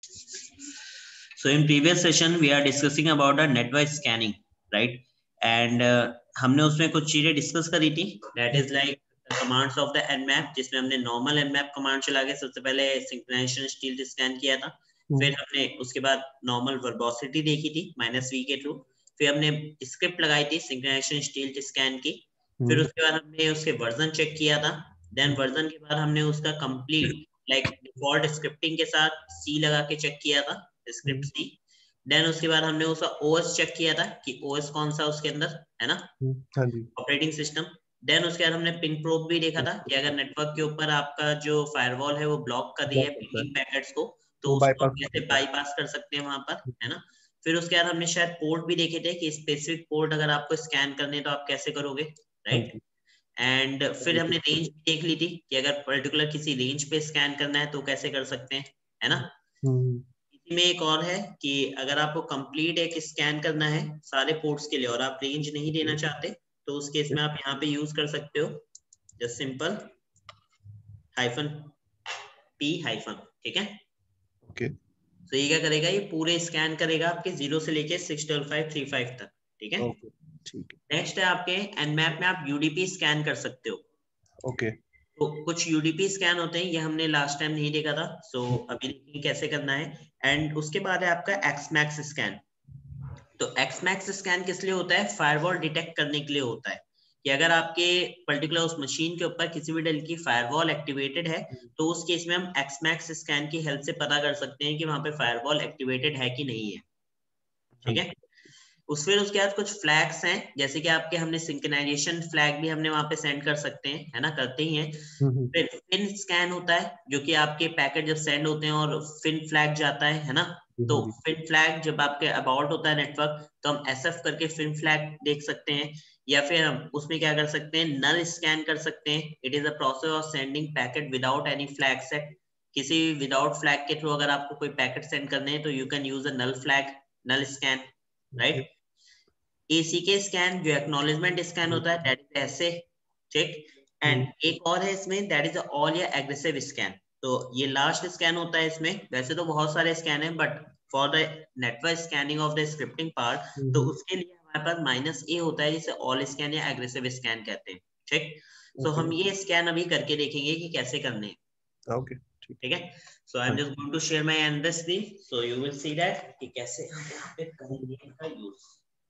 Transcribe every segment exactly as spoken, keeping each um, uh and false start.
So in previous session we are discussing about the network scanning, right? And uh, हमने उसमें कुछ चीजें discuss करी थी, that is like the commands of the nmap, जिसमें हमने normal nmap कमांड चला के सबसे पहले सिंक्रोनाइजेशन स्टील स्कैन किया था, फिर हमने उसके बाद नॉर्मल वर्बोसिटी देखी थी माइनस वी के थ्रू, फिर हमने स्क्रिप्ट लगाई थी सिंक्रोनाइजेशन स्टील स्कैन की, फिर उसके बाद हमने उसके वर्जन चेक किया था, देन वर्जन के बाद हमने उसका कंप्लीट लाइक डिफॉल्ट स्क्रिप्टिंग के साथ सी लगा के चेक किया था, स्क्रिप्ट सी। देन उसके बाद हमने उसका ओएस चेक किया था कि ओएस कौन सा उसके अंदर है ना, हाँ जी, ऑपरेटिंग सिस्टम। देन उसके बाद हमने पिन प्रोब भी देखा था कि अगर नेटवर्क के ऊपर आपका जो फायरवॉल है वो ब्लॉक कर रही है पिंगिंग पैकेट्स को, तो उसको हम कैसे बाईपास कर सकते हैं वहां पर, है ना। फिर उसके बाद हमने शायद पोर्ट भी देखे थे कि स्पेसिफिक पोर्ट अगर आपको स्कैन करने तो आप कैसे करोगे, राइट। एंड फिर हमने रेंज भी देख ली थी कि अगर पर्टिकुलर किसी रेंज पे स्कैन करना है तो कैसे कर सकते हैं, है ना। इसी में एक और है कि अगर आपको कंप्लीट एक स्कैन करना है सारे पोर्ट्स के लिए और आप रेंज नहीं देना चाहते, तो उस केस में आप यहाँ पे यूज कर सकते हो just simple hyphen P hyphen, ठीक है। ओके, तो ये क्या करेगा, ये पूरे स्कैन करेगा आपके जीरो से लेके six double five three five तक, ठीक है। ओके, ठीक है। नेक्स्ट है आपके एनमैप में आप यूडीपी स्कैन कर सकते हो। ओके, तो कुछ यूडीपी स्कैन होते हैं, ये हमने लास्ट टाइम नहीं देखा था, सो अभी देखेंगे कैसे करना है। एंड उसके बाद है आपका एक्समैक्स स्कैन। तो एक्समैक्स स्कैन किस लिए होता है, फायरवॉल डिटेक्ट करने के लिए होता है कि अगर आपके पर्टिकुलर उस मशीन के ऊपर किसी भी डेल की फायरवॉल एक्टिवेटेड है, तो उस केस में हम एक्समैक्स स्कैन की हेल्प से पता कर सकते हैं कि वहां पे फायरवॉल एक्टिवेटेड है कि नहीं है, ठीक है। उस फिर उसके बाद कुछ फ्लैग्स हैं, जैसे कि आपके हमने सिंक्रोनाइजेशन फ्लैग भी हमने वहां पे सेंड कर सकते हैं, है ना, करते ही हैं। फिर फिन स्कैन होता है जो कि आपके पैकेट जब सेंड होते हैं और फिन फ्लैग जाता है है ना, तो फिन फ्लैग जब आपके अबाउट होता है नेटवर्क, तो हम एसएफ करके फिन फ्लैग देख सकते हैं, या फिर हम उसमें क्या कर सकते हैं, नल स्कैन कर सकते हैं। It is a process of sending packet without any flag set. किसी विदाउट फ्लैग के थ्रू अगर आपको कोई पैकेट सेंड करने हैं तो you can use a null flag, null scan, right. ACK scan जो एक्नॉलेजमेंट स्कैन होता है, दैट इज ऐसे, ठीक। एंड एक और है इसमें, दैट इज ऑल या एग्रेसिव स्कैन। तो ये लास्ट स्कैन होता है इसमें, वैसे तो बहुत सारे स्कैन है but for the network scanning of the scripting part, तो उसके लिए हमारे पास माइनस ए होता है जिसे ऑल स्कैन या एग्रेसिव स्कैन कहते हैं, ठीक। सो so, हम ये स्कैन अभी करके देखेंगे कि कैसे करने हैं, ओके, ठीक है। So I am just going to share my and screen, so you will see that कि कैसे हम यहाँ पे करेंगे इसका यूज।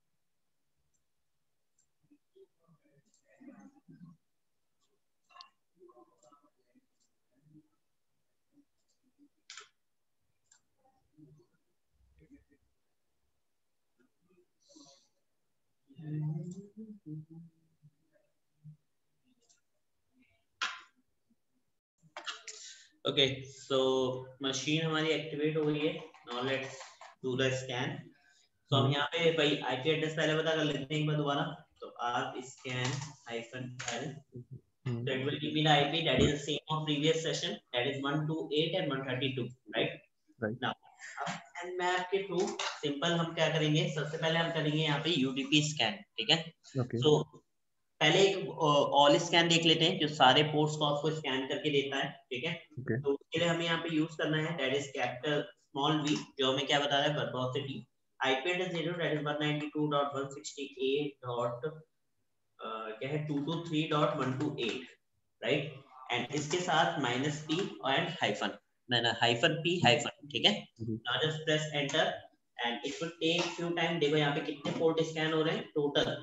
ओके, सो मशीन हमारी एक्टिवेट हो गई है। Now let's do the scan. तो हम यहाँ पे भाई आईपी एड्रेस पहले पता कर लेते हैं एक बार दोबारा। तो आप scan hyphen L, so it will give me the I P that is the same of previous session, that is one twenty-eight and one thirty-two, right? Right. Now अब nmap के थ्रू सिंपल हम क्या करेंगे, सबसे पहले हम करेंगे यहाँ पे यूडीपी स्कैन, ठीक है। Okay. so पहले एक ऑल स्कैन देख लेते हैं जो सारे पोर्ट्स को आपको स्कैन करके देता है, ठीक है। Okay. तो उसके लिए हमें यहाँ पे यूज करना है that is capital small V, जो हमें क्या बता रहा है, verbosity. IP address zero that is one ninety-two dot one sixty-eight dot क्या है two twenty-three dot one twenty-eight, right. And इसके साथ माइनस पी एंड हाइफन, मैंने हाइफन पी हाइफन, ठीक है। Now just press enter and it will take few time. देखो यहाँ पे कितने पोर्ट स्कैन हो रहे हैं टोटल,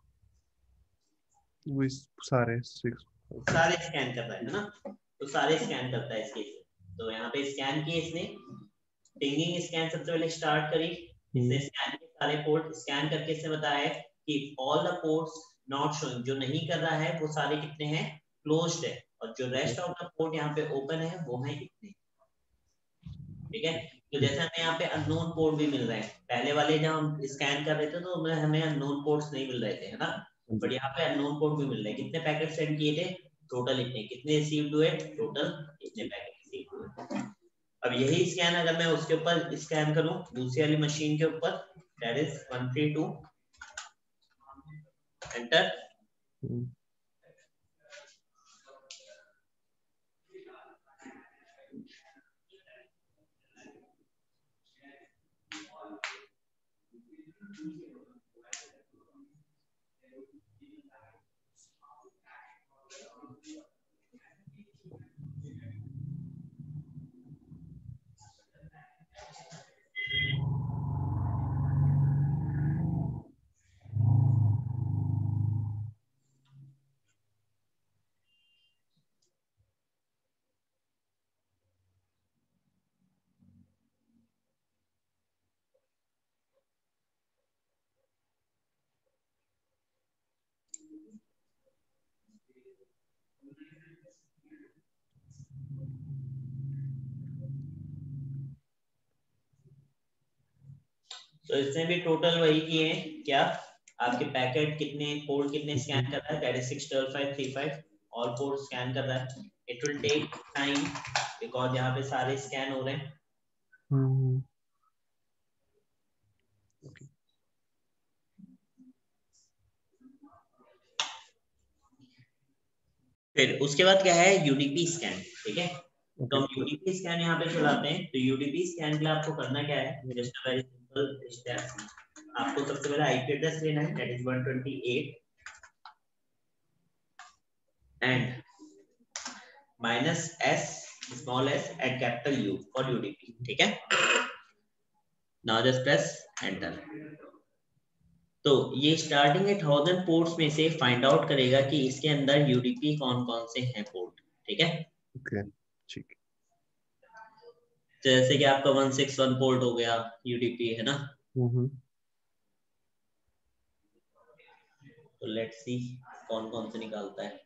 वो सारे सिक्स सारे स्कैन कर रहा है ना, तो सारे स्कैन करता है इसके। तो यहाँ पे स्कैन किए इसने, पिंगिंग स्कैन सबसे पहले स्टार्ट करी, इससे स्कैन के सारे पोर्ट स्कैन करके इसने बताया कि all the ports not showing, जो नहीं कर रहा है वो सारे कितने हैं, क्लोज्ड है, और जो रेस्ट ऑफ द पोर्ट यहाँ पे ओपन है वो है कितने, ठीक है। तो जैसे हमें यहाँ पे अननोन पोर्ट भी मिल रहे हैं, पहले वाले जब हम स्कैन कर रहे थे तो हमें अननोन पोर्ट्स नहीं मिल रहे थे, है ना, बट यहाँ पे अननोन पोर्ट भी मिल रहे हैं। कितने पैकेट सेंड किए थे, टोटल इतने, कितने रिसीव्ड हुए, टोटल इतने पैकेट रिसीव्ड हुए। अब यही स्कैन अगर मैं उसके ऊपर स्कैन करूं दूसरी वाली मशीन के ऊपर, that is one thirty-two, enter. तो इसमें भी टोटल वही किए हैं क्या, आपके पैकेट कितने पोर्ट कितने स्कैन कर रहा है, that is six double five three five, all port scan कर रहा है। It will take time because यहाँ पे सारे स्कैन हो रहे हैं। हम्म ओके फिर उसके बाद क्या है, यूडीपी स्कैन, ठीक है। तो ओके हम यूडीपी स्कैन यहाँ पे चलाते हैं। तो यूडीपी स्कैन के लिए आपको करना क्या है, जस्ट वेरी सिंपल स्टेप। आपको सबसे पहले आईपी एड्रेस लेना है, that is one twenty eight and minus S small S and capital U for UDP, ठीक है। Now just press enter. तो ये स्टार्टिंग है थाउजेंड पोर्ट्स में से फाइंड आउट करेगा कि इसके अंदर यूडीपी कौन कौन से हैं पोर्ट, ठीक है। ओके ठीक तो जैसे कि आपका वन सिक्स वन पोर्ट हो गया यूडीपी, है ना। हम्म तो लेट्स सी कौन कौन से निकालता है।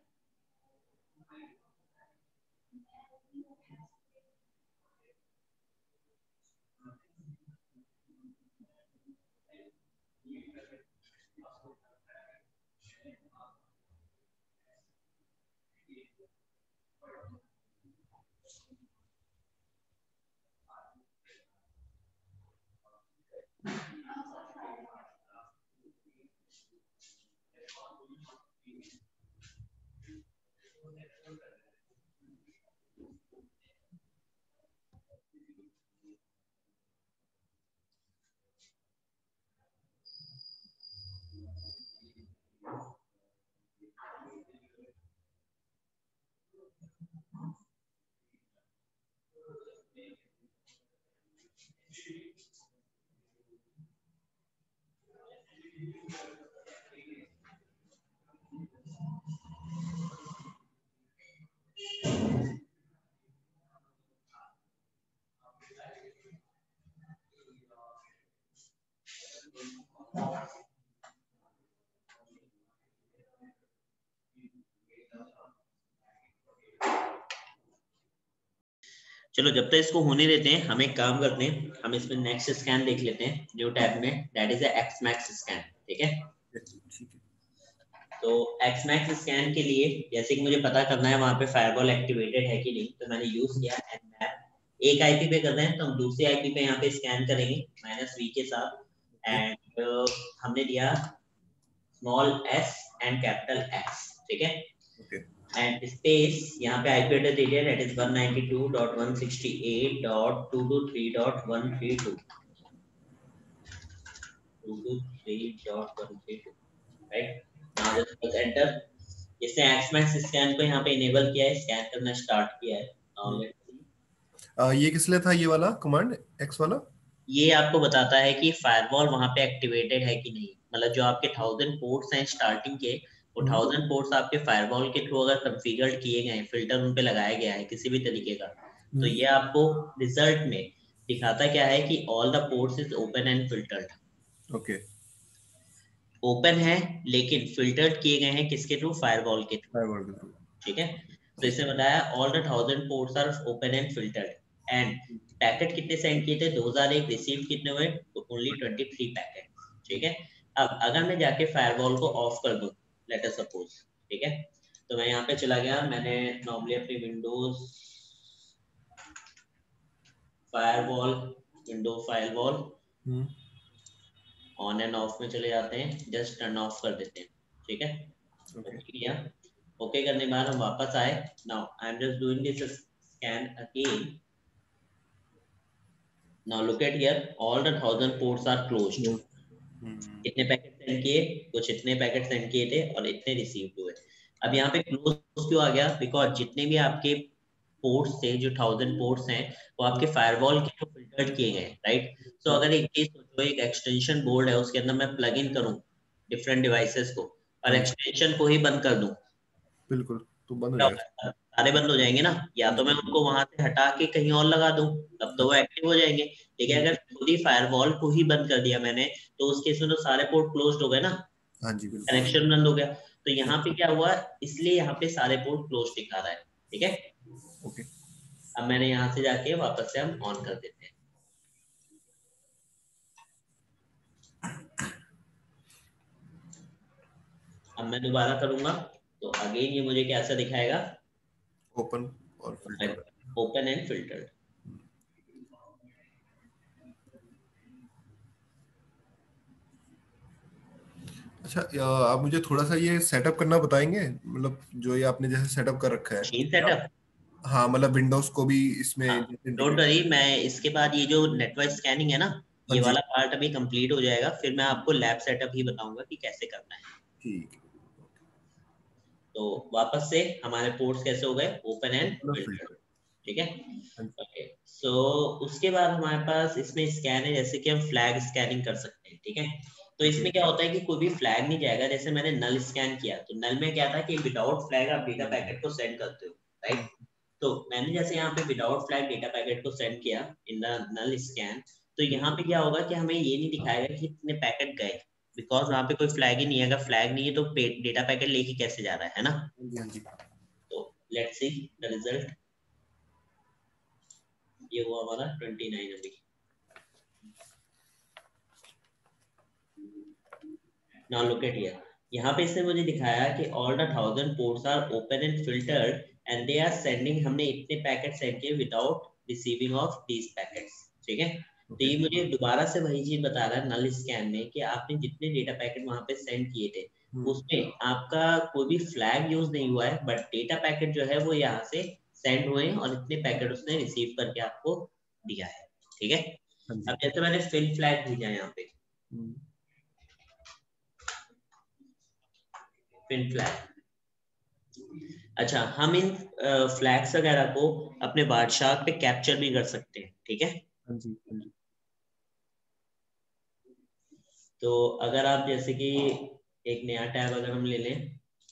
चलो जब तक इसको होने देते हैं, हम एक काम करते हैं, हम इसमें नेक्स्ट स्कैन देख लेते हैं न्यू टैब में, that is Xmas scan, ठीक है। ठीक है तो एक्स मैक्स स्कैन के लिए जैसे कि मुझे पता करना है वहां पे फायरवॉल एक्टिवेटेड है कि नहीं, तो मैंने यूज किया nmap। एक आईपी पे कर रहे हैं तो हम दूसरे आईपी पे यहाँ पे स्कैन करेंगे माइनस वी के साथ, एंड uh, हमने दिया small S and capital X, ठीक है। ओके एंड स्पेस यहाँ पे आईपी एड्रेस दे दिया, that is one ninety two dot one sixty eight dot two two three dot one three two, two two three dot one three two, right. Now just press enter. इसने Xmas scan को यहाँ पे enable किया है, scan करना start किया है। Now let's सी, आ, ये किस लिए था ये वाला कमांड एक्स वाला? ये आपको बताता है कि फायरवॉल वहां पे एक्टिवेटेड है कि नहीं, मतलब जो आपके थाउजेंड पोर्ट्स हैं स्टार्टिंग के, वो हम्म, थाउजेंड पोर्ट्स आपके फायरवॉल के थ्रू अगर कॉन्फ़िगर्ड किए गए हैं, फिल्टर उन पे लगाया गया है किसी भी तरीके का, तो हम्म, ये आपको रिजल्ट में दिखाता क्या है कि all the ports is open and filtered. Okay open है लेकिन फिल्टर्ड किए गए हैं किसके थ्रू, फायरवॉल के थ्रू, फायरवॉल के थ्रू ठीक है। तो इसने बताया all the thousand ports are open and filtered, and packet कितने सेंड किए थे, दो हज़ार एक, रिसीव कितने हुए, ओनली तेईस पैकेट, ठीक है। अब अगर मैं जाके फायरवॉल को ऑफ कर दूं, लेट अस सपोज, ठीक है। तो मैं यहाँ पे चला गया, मैंने नॉर्मली अपनी Windows firewall, window firewall hmm on and off में चले जाते हैं, जस्ट टर्न ऑफ कर देते हैं, ठीक है। ओके ओके किया, ओके करने के बाद हम वापस आए। Now I am just doing this scan again. Now look at here, all the thousand ports are closed. कितने पैकेट सेंड किए, कुछ इतने पैकेट सेंड किए थे और इतने रिसीव हुए। अब यहाँ पे क्लोज क्यों आ गया, बिकॉज जितने भी आपके पोर्ट्स थे, जो थाउजेंड पोर्ट्स हैं, वो आपके फायरवॉल के थ्रू फिल्टर्ड किए गए, राइट। सो अगर एक चीज सोचो, एक एक्सटेंशन बोर्ड है, उसके अंदर मैं प्लग इन करूं डिफरेंट डिवाइसेस को और एक्सटेंशन को ही बंद कर दूं, बिल्कुल, तो बंद हो क्या जाएगा। होगा? सारे बंद हो जाएंगे ना। या तो मैं उनको वहां से हटा के कहीं और लगा दूं, तब तो वो एक्टिव हो जाएंगे। लेकिन अगर खुद ही फायरवॉल को ही बंद कर दिया मैंने, तो उस केस में तो सारे पोर्ट क्लोज्ड हो गए ना, हाँ जी बिल्कुल। कनेक्शन बंद हो गया। तो यहाँ पे क्या हुआ, इसलिए यहाँ पे सारे पोर्ट क्लोज दिखा रहा है, ठीक है। ओके। अब मैंने यहाँ से जाके वापस से हम ऑन कर देते हैं। अब मैं दोबारा करूंगा तो अगेन ये मुझे कैसा दिखाएगा, ओपन और फिल्टर। Open and filtered. अच्छा, आप मुझे थोड़ा सा ये सेटअप करना बताएंगे, मतलब जो ये आपने जैसे सेटअप कर रखा है। मशीन सेटअप, हाँ, मतलब विंडोज को भी इसमें हाँ डोंट वरी, मैं इसके बाद ये जो नेटवर्क स्कैनिंग है ना, हाँ ये जी वाला पार्ट अभी कंप्लीट हो जाएगा, फिर मैं आपको लैब सेटअप ही बताऊंगा कि कैसे करना है। ठीक है। तो वापस से हमारे पोर्ट्स कैसे हो गए, ओपन एंड फिल्टर, फिल्टर। ठीक है। ओके, सो उसके बाद हमारे पास इसमें स्कैन है, जैसे कि हम फ्लैग स्कैनिंग कर सकते हैं, ठीक है। तो इसमें क्या होता है कि कोई भी फ्लैग नहीं जाएगा। जैसे मैंने नल स्कैन किया, तो नल में क्या था कि विदाउट फ्लैग आप डेटा पैकेट को सेंड करते हो, राइट। तो मैंने जैसे यहाँ पे विदाउट फ्लैग डेटा पैकेट को सेंड किया इन द नल स्कैन, तो यहाँ पे क्या होगा कि हमें ये नहीं दिखाएगा कि कितने पैकेट गए, बिकॉज वहां पे कोई फ्लैग ही नहीं है। अगर फ्लैग नहीं है तो डेटा पैकेट लेके कैसे जा रहा है ना। हाँ जी। तो लेट्स सी द रिजल्ट। ये हुआ हमारा ट्वेंटी नाइन अभी। नाउ लुक एट हियर, यहाँ पे इसने मुझे दिखाया कि all the thousand ports are open and filtered and they are sending, हमने इतने पैकेट सेंड किए without receiving of these packets, ठीक है। तो ये मुझे दोबारा से वही चीज बता रहा है नल स्कैन में कि आपने जितने डेटा पैकेट वहां पे सेंड किए थे, उसमें आपका कोई भी फ्लैग यूज नहीं हुआ है, बट डेटा पैकेट जो है वो यहाँ से सेंड हुए हैं और इतने पैकेट उसने रिसीव करके आपको दिया है, ठीक है। अब जैसे मैंने फिल फ्लैग भेजा यहाँ पे, फिन फ्लैग। अच्छा, हम इन फ्लैग्स वगैरह को अपने बादशाह पे कैप्चर भी कर सकते हैं, ठीक है। हाँ जी हाँ जी। तो अगर आप जैसे कि एक नया टैब अगर हम ले लें,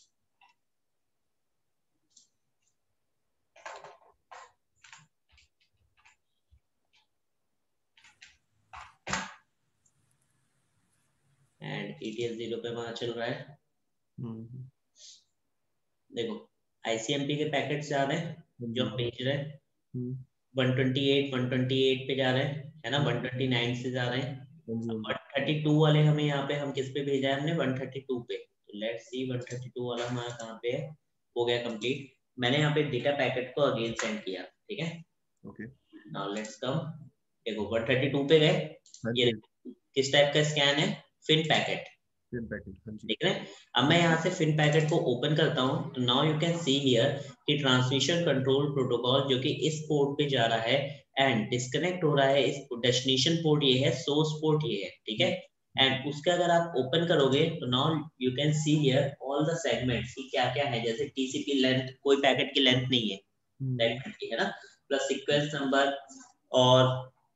एंड ईटीएस जीरो पे वहां चल रहा है, देखो आईसीएमपी के पैकेट्स जा रहे हैं जो हम भेज रहे हैं, one twenty eight one twenty eight पे जा रहे हैं, है ना, वन ट्वेंटी नाइन से जा रहे हैं। वन थर्टी टू वाले हमें यहाँ पे हम किस पे भेजा है, हमने वन थर्टी टू पे। तो let's see one thirty two वाला हमारा कहाँ पे है, हो गया कंप्लीट। मैंने यहाँ पे डेटा पैकेट को अगेन सेंड किया, ठीक है। ओके, नाउ लेट्स कम, देखो वन थर्टी टू पे गए, ये किस टाइप का स्कैन है, फिन पैकेट, फिन पैकेट, हाँ जी। ठीक है। अब मैं यहाँ से फिन पैकेट को ओपन करता हूँ, तो now you can see here कि ट्रांसमिशन कंट्रोल प्रोटोकॉल जो कि इस पोर्ट पे जा रहा है एंड डिस्कनेक्ट हो रहा है, इस डेस्टिनेशन पोर्ट ये है, सोर्स पोर्ट ये है, ठीक है। एंड उसके अगर आप ओपन करोगे तो now you can see here all the segments की क्या क्या है, जैसे टीसीपी लेंथ, कोई पैकेट की लेंथ नहीं है सेगमेंट की, है ना, प्लस सीक्वेंस नंबर, और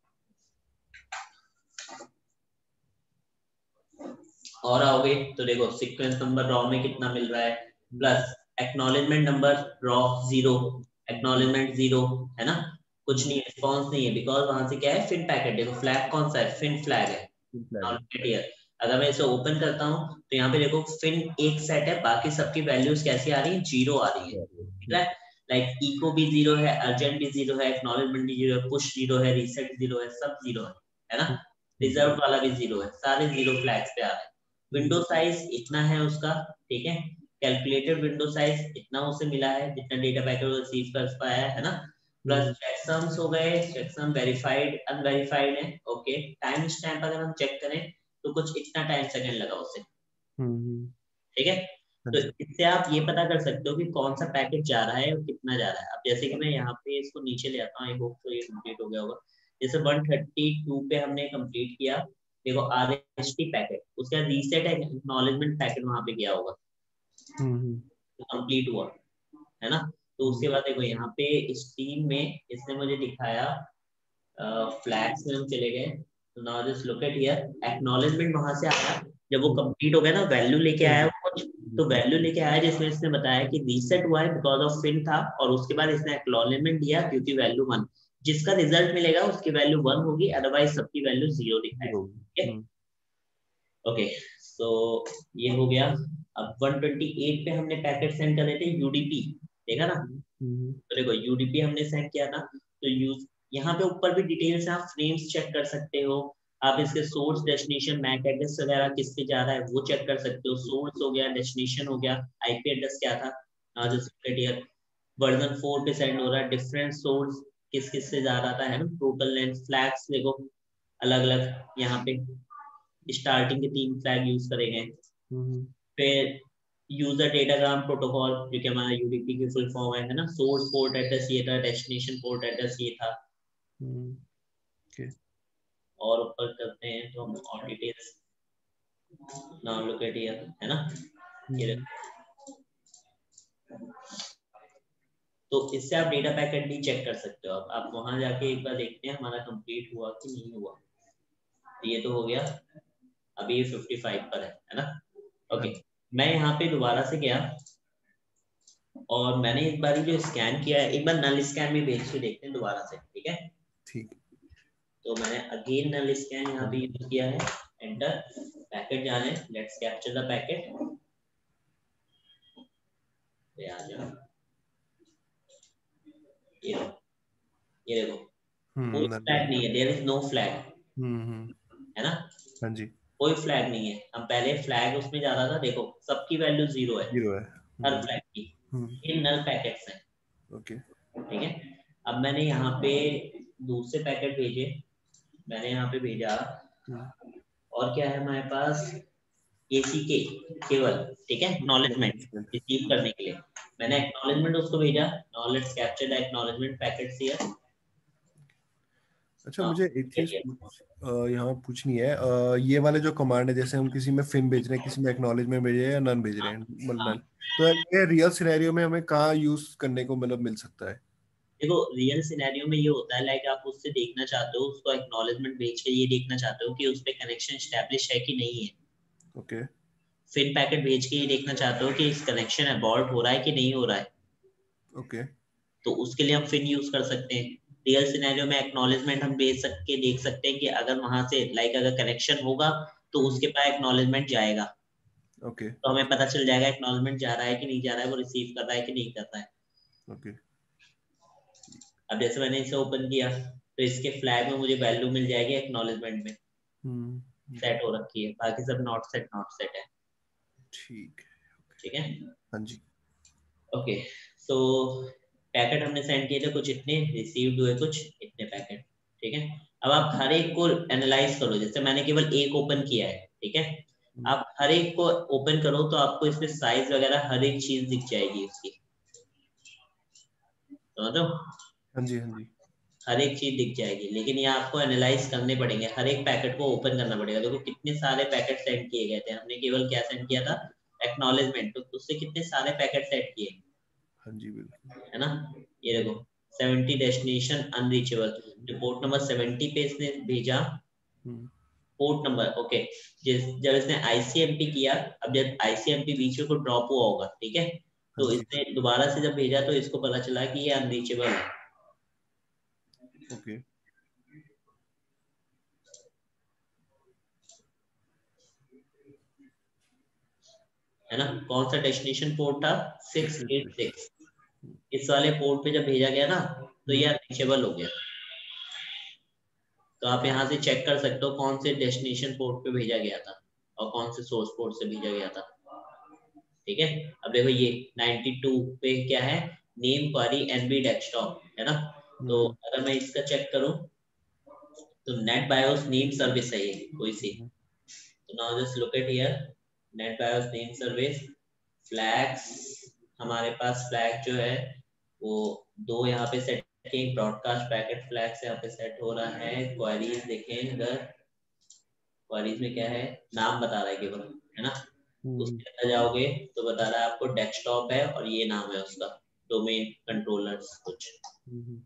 और आओगे तो देखो सीक्वेंस नंबर रॉ में कितना मिल रहा है, plus acknowledgement number raw zero, acknowledgement zero, है ना, कुछ नहीं, रिस्पांस नहीं है, बिकॉज वहां से क्या है, फिन पैकेट, देखो फ्लैग कौन सा है, फिन फ्लैग है। नाउ लुक एट हियर, अगर मैं इसे ओपन करता हूँ तो यहाँ पे देखो फिन एक सेट है, बाकी सबकी वैल्यूज कैसी आ रही है, जीरो आ रही है, ठीक है। लाइक इको भी जीरो है, अर्जेंट भी जीरो है, एक्नॉलेजमेंट भी जीरो है, पुश जीरो है, रीसेट जीरो है, सब जीरो है, है ना। रिजर्व वाला भी जीरो है, सारे जीरो फ्लैग्स पे आ रहे हैं। विंडो साइज इतना है उसका, ठीक है। कैलकुलेटेड विंडो साइज इतना उसे मिला है जितना डेटा पैकेट रिसीव कर पाया है ना। प्लस चेकसम्स हो गए, चेकसम वेरीफाइड अनवेरीफाइड है, ओके। टाइम स्टैम्प अगर हम चेक करें तो कुछ इतना टाइम सेकंड लगा उसे, ठीक है। तो इससे आप ये पता कर सकते हो कि कौन सा पैकेट जा रहा है और कितना जा रहा है। अब जैसे कि मैं यहाँ पे इसको नीचे ले आता हूँ, आई होप तो ये कंप्लीट हो गया होगा। जैसे वन थर्टी टू पे हमने कंप्लीट किया, देखो आर एच टी पैकेट, उसका रीसेट एक्नॉलेजमेंट पैकेट वहां पे गया होगा, तो कंप्लीट हुआ है ना। तो उसके बाद देखो यहाँ पे स्ट्रीम में इसने मुझे दिखाया, फ्लैग्स में हम चले गए, तो now just look at here, acknowledgement वहां से आया, जब वो कंप्लीट हो गया ना, वैल्यू लेके आया कुछ, तो वैल्यू लेके आया जिसमें इसने बताया कि रीसेट हुआ है बिकॉज ऑफ फिन था, और उसके बाद इसने एक्नॉलेजमेंट दिया क्योंकि वैल्यू वन, जिसका रिजल्ट मिलेगा उसकी वैल्यू वन होगी, अदरवाइज सबकी वैल्यू जीरो दिखाएगा। ठीक है, ओके, सो ये हो गया। अब एक सौ अट्ठाईस पे हमने पैकेट सेंड कर रहे थे यूडीपी, देखा ना, तो देखो यूडीपी हमने सेंड किया था, तो यूज यहाँ पे ऊपर भी डिटेल्स आप फ्रेम्स चेक कर सकते हो, आप इसके सोर्स डेस्टिनेशन मैक एड्रेस वगैरह किस पे जा रहा है वो चेक कर सकते हो, सोर्स हो गया, डेस्टिनेशन हो गया, आईपी एड्रेस क्या था, वर्जन फोर पे सेंड हो रहा है, डिफरेंट सोर्स किस किस से जा रहा था, है ना, टोटल लेंथ, फ्लैग्स देखो अलग अलग, यहाँ पे स्टार्टिंग के तीन फ्लैग यूज करे गए, फिर यूजर डेटाग्राम प्रोटोकॉल जो कि हमारा यूडीपी की फुल फॉर्म है ना, सोर्स पोर्ट एड्रेस ये था, डेस्टिनेशन पोर्ट एड्रेस ये था, okay. और ऊपर करते हैं तो हम और details, now look at here, है ना, ये तो इससे आप डेटा पैकेट भी चेक कर सकते हो, आप आप वहां जाके एक बार देखते हैं हमारा कंप्लीट हुआ कि नहीं हुआ। ये तो हो गया, अभी ये पचपन पर है है ना, ओके। मैं यहाँ पे दोबारा से गया और मैंने एक बार जो स्कैन किया है, एक बार नल स्कैन में भेज के देखते हैं दोबारा से, ठीक है, ठीक। तो मैंने अगेन नल स्कैन यहाँ पे यूज किया है, एंटर, पैकेट जाने, लेट्स कैप्चर द पैकेट, आ जाओ, ये ये देखो कोई फ्लैग नहीं है, देयर इज नो फ्लैग, है ना, हाँ जी, कोई फ्लैग नहीं है। हम पहले फ्लैग उसमें जा रहा था, देखो सबकी वैल्यू जीरो है, जीरो है हर फ्लैग की, ये नल पैकेट्स हैं, ओके, ठीक है। अब मैंने यहाँ पे दूसरे पैकेट भेजे, मैंने यहाँ पे भेजा, और क्या है हमारे पास, एसीके केवल, ठीक है, एक्नॉलेजमेंट रिसीव करने के लिए मैंने एक्नॉलेजमेंट उसको भेजा, now let's capture the acknowledgement packets here. अच्छा, मुझे एक चीज यहाँ पूछनी है, आ, ये वाले जो कमांड है, जैसे हम किसी में फिन भेज रहे हैं, किसी में एक्नॉलेजमेंट भेज रहे हैं या नन भेज रहे हैं, मतलब नन, तो ये रियल सिनेरियो में हमें कहाँ यूज करने को मतलब मिल सकता है? देखो रियल सिनेरियो में ये होता है, लाइक आप उससे देखना चाहते हो, उसको एक्नॉलेजमेंट भेज के ये देखना चाहते हो कि उस पे कनेक्शन एस्टैब्लिश है कि नहीं है, ओके, फिर पैकेट भेज के ये देखना चाहते हो कि इस कनेक्शन अबॉर्ट हो रहा है कि नहीं हो रहा है, ओके, तो उसके लिए हम फिन यूज कर सकते हैं। रियल सिनेरियो में एक्नॉलेजमेंट हम भेज सकते देख सकते हैं कि अगर वहां से लाइक अगर कनेक्शन होगा तो उसके पास एक्नॉलेजमेंट जाएगा, ओके, तो हमें पता चल जाएगा एक्नॉलेजमेंट जा रहा है कि नहीं जा रहा है, वो रिसीव कर रहा है कि नहीं कर रहा है। ओके, अब जैसे मैंने इसे ओपन किया तो इसके फ्लैग में मुझे वैल्यू मिल जाएगी एक्नॉलेजमेंट में, सेट हो रखी है, बाकी सब नॉट सेट नॉट सेट है, ठीक ठीक है, हाँ जी, ओके। सो पैकेट हमने सेंड किए थे कुछ इतने, रिसीव्ड हुए कुछ इतने पैकेट, ठीक है। अब आप हर एक को एनालाइज करो, जैसे मैंने केवल एक ओपन किया है, ठीक है, आप हर एक को ओपन करो तो आपको इसमें साइज वगैरह हर एक चीज दिख जाएगी उसकी, समझ लो, हाँ जी, हाँ जी, हर एक चीज दिख जाएगी, लेकिन ये आपको एनालाइज करने पड़ेंगे, हर एक पैकेट को ओपन करना पड़ेगा। देखो कितने सारे पैकेट सेंड किए गए थे, हमने केवल क्या सेंड किया था, एक्नॉलेजमेंट, तो उससे कितने सारे पैकेट सेंड किए, हाँ जी, बिल्कुल, है ना, ये देखो seventy destination unreachable, report number seventy पे इसने भेजा, पोर्ट नंबर, ओके, जिस जब इसने आईसीएमपी किया, अब जब आईसीएमपी बीच में को ड्रॉप हुआ होगा, ठीक है, हाँ तो जी, इसने दोबारा से जब भेजा तो इसको पता चला कि ये अनरीचेबल है, ओके, है ना, कौन सा डेस्टिनेशन पोर्ट था, सिक्स एट सिक्स, इस वाले पोर्ट पे जब भेजा गया ना तो ये अनरीचेबल हो गया, तो आप यहाँ से चेक कर सकते हो कौन से डेस्टिनेशन पोर्ट पे भेजा गया था और कौन से सोर्स पोर्ट से भेजा गया था, ठीक है। अब देखो ये बानवे पे क्या है, नेम क्वेरी एनबी डेस्कटॉप, है ना, तो अगर मैं इसका चेक करूं तो नेट बायोस नेम सर्विस है ये कोई सी, तो now just look at here, NetBIOS name service, flags, हमारे पास फ्लैग जो है वो दो यहाँ पे सेट किए, ब्रॉडकास्ट पैकेट फ्लैग्स यहाँ पे सेट हो रहा है, क्वेरीज देखें इधर, क्वेरीज में क्या है, नाम बता रहा है केवल, है ना। हम्म उसके अंदर जाओगे तो बता रहा है आपको डेस्कटॉप है और ये नाम है उसका, डोमेन कंट्रोलर्स कुछ। Hmm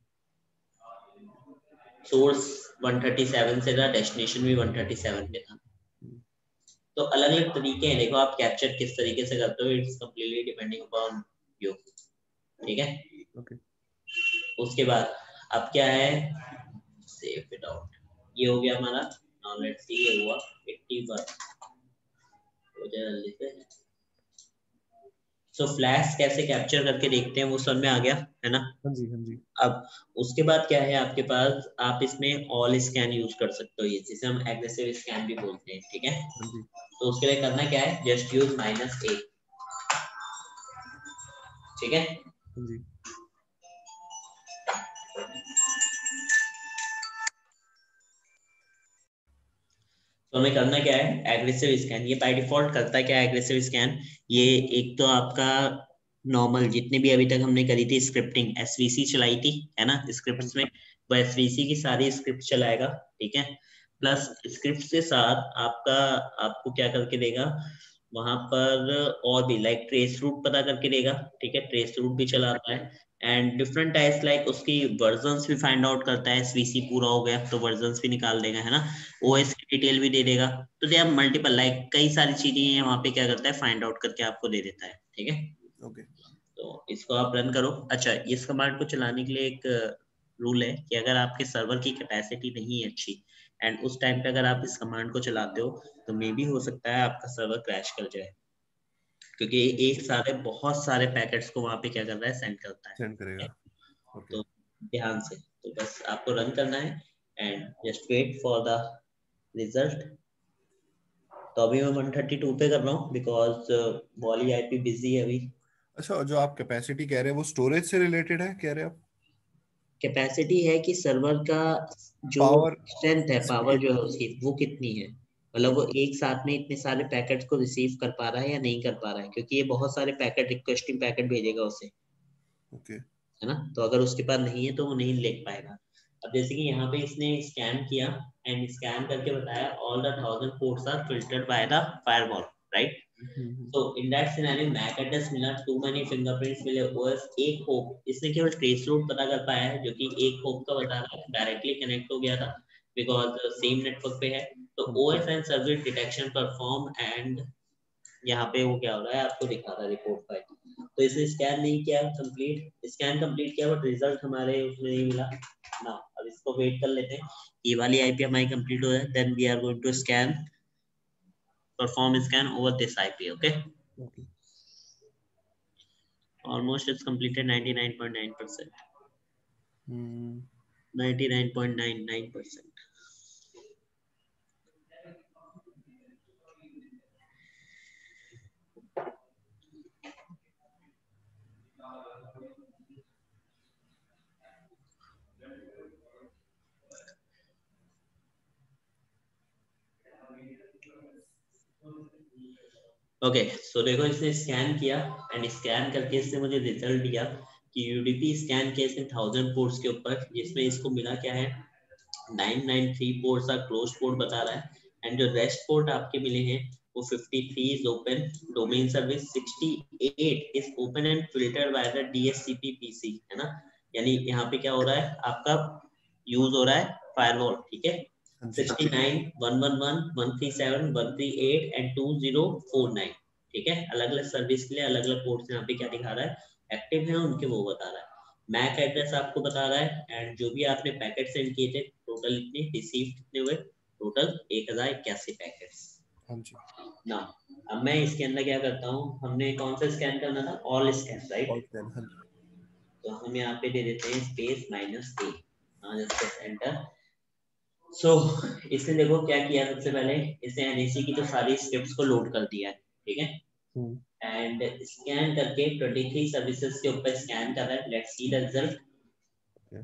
source one thirty seven से था, डेस्टिनेशन भी वन थर्टी सेवन पे था। हम्म, तो अलग अलग तरीके हैं, देखो आप कैप्चर किस तरीके से करते हो, it's completely depending upon you, ठीक है। ओके। उसके बाद अब क्या है, सेव इट आउट, ये हो गया हमारा। नाउ लेट्स सी, ये हुआ इक्यासी, हो जाए जल्दी से। सो फ्लैश कैसे कैप्चर करके देखते हैं वो समझ में आ गया, है ना। हाँ जी हाँ जी। अब उसके बाद क्या है आपके पास, आप इसमें ऑल स्कैन यूज कर सकते हो, ये जिसे हम एग्रेसिव स्कैन भी बोलते हैं, ठीक है। हाँ जी तो उसके लिए करना क्या है, जस्ट यूज माइनस ए, ठीक है। हाँ जी। तो हमें करना क्या है, एग्रेसिव स्कैन, ये बाय डिफॉल्ट करता है क्या है एग्रेसिव स्कैन, ये एक तो आपका नॉर्मल जितने भी अभी तक हमने करी थी स्क्रिप्टिंग, एसवीसी चलाई थी, है ना, हाँ स्क्रिप्ट्स जी में, वो एसवीसी की सारी स्क्रिप्ट चलाएगा, ठीक है। प्लस स्क्रिप्ट के साथ आपका, आपको क्या करके देगा वहां पर, और भी लाइक ट्रेस रूट पता करके देगा, ठीक है, ट्रेस रूट भी चलाता है। एंड डिफरेंट टाइप्स लाइक उसकी वर्जन्स भी फाइंड आउट करता है, एसवीसी पूरा हो गया तो वर्जन्स भी निकाल देगा, है ना, ओएस की डिटेल भी दे देगा। तो दे आर मल्टीपल लाइक कई सारी चीजें हैं वहां पे, क्या करता है फाइंड आउट करके आपको दे देता है, ठीक है। ओके। तो इसको आप रन करो। अच्छा, इस कमांड को चलाने के लिए एक रूल है कि अगर आपके सर्वर की कैपेसिटी नहीं है अच्छी एंड उस टाइम पे अगर आप इस कमांड को चलाते हो तो मे भी हो सकता है आपका सर्वर क्रैश कर जाए, क्योंकि एक साथ है बहुत सारे पैकेट्स को वहां पे क्या कर रहा है, सेंड करता है, सेंड ठीक है? करेगा। ओके। तो ध्यान से, तो बस आपको रन करना है and just wait for the result. तो अभी मैं वन थर्टी टू पे कर रहा हूँ बिकॉज वॉली आईपी बिजी है अभी। अच्छा, जो आप कैपेसिटी कह रहे हैं वो स्टोरेज से रिलेटेड है कह रहे हैं आप? कैपेसिटी है कि सर्वर का जो पावर, स्ट्रेंथ है, पावर स्पीड। जो है उसकी वो कितनी है, मतलब वो एक साथ में इतने सारे पैकेट्स को रिसीव कर पा रहा है या नहीं कर पा रहा है, क्योंकि ये बहुत सारे पैकेट रिक्वेस्टिंग पैकेट भेजेगा उसे, ओके। है ना। तो अगर उसके पास नहीं है तो वो नहीं ले पाएगा। अब जैसे कि यहाँ पे इसने स्कैन किया एंड स्कैन करके बताया all the thousand ports are filtered by the firewall, right. Hmm So in that scenario, M A C address मिला, too many fingerprints मिले, O S एक होप इसने केवल ट्रेस रूट पता कर पाया है, जो कि एक होप का बता रहा है डायरेक्टली कनेक्ट हो गया था बिकॉज सेम नेटवर्क पे है। तो हाँ O जी। S and service detection perform and यहाँ पे वो क्या हो रहा है आपको दिखा रहा है रिपोर्ट फाइल। तो इसने स्कैन नहीं किया कंप्लीट, स्कैन कंप्लीट किया बट रिजल्ट हमारे उसमें नहीं मिला ना। अब इसको वेट कर लेते हैं, ये वाली आईपी हमारी कंप्लीट हो जाए, then we are going to scan, perform scan over this I P, okay? Okay. Almost it's completed ninety-nine point nine percent. Hmm ninety-nine point nine nine percent. Okay okay, so so देखो इसने scan किया and scan करके इसने मुझे result दिया कि UDP scan किया इसने थाउजेंड पोर्ट्स के ऊपर, जिसमें इसको मिला क्या है nine nine three ports are close port बता रहा है एंड जो रेस्ट पोर्ट आपके मिले हैं वो fifty three is open, domain service sixty eight is open and filtered by the DHCP PC, है ना। यानी यहाँ पे क्या हो रहा है आपका यूज हो रहा है फायरवॉल, ठीक है। हाँ जी। Sixty nine one one one one three seven one three eight and two zero four nine, ठीक है। अलग अलग सर्विस के लिए अलग अलग पोर्ट्स यहाँ पे क्या दिखा रहा है एक्टिव है उनके, वो बता रहा है। मैक एड्रेस आपको बता रहा है एंड जो भी आपने पैकेट सेंड किए थे टोटल इतने रिसीव कितने हुए, टोटल एक हजार इक्यासी पैकेट्स हाँ जी। ना। अब मैं इसके अंदर क्या करता हूँ, हमने कौन सा स्कैन करना था, all scan, all right. Scan, हाँ जी। तो हम यहाँ पे दे देते हैं space minus A, enter. So so, इसने देखो क्या किया, सबसे पहले इसने एनएसी की तो सारी स्क्रिप्ट्स को लोड कर दिया है, ठीक है। हम्म एंड स्कैन करके ट्वेंटी थ्री सर्विसेज के ऊपर स्कैन कर रहा है, let's see the result. Okay.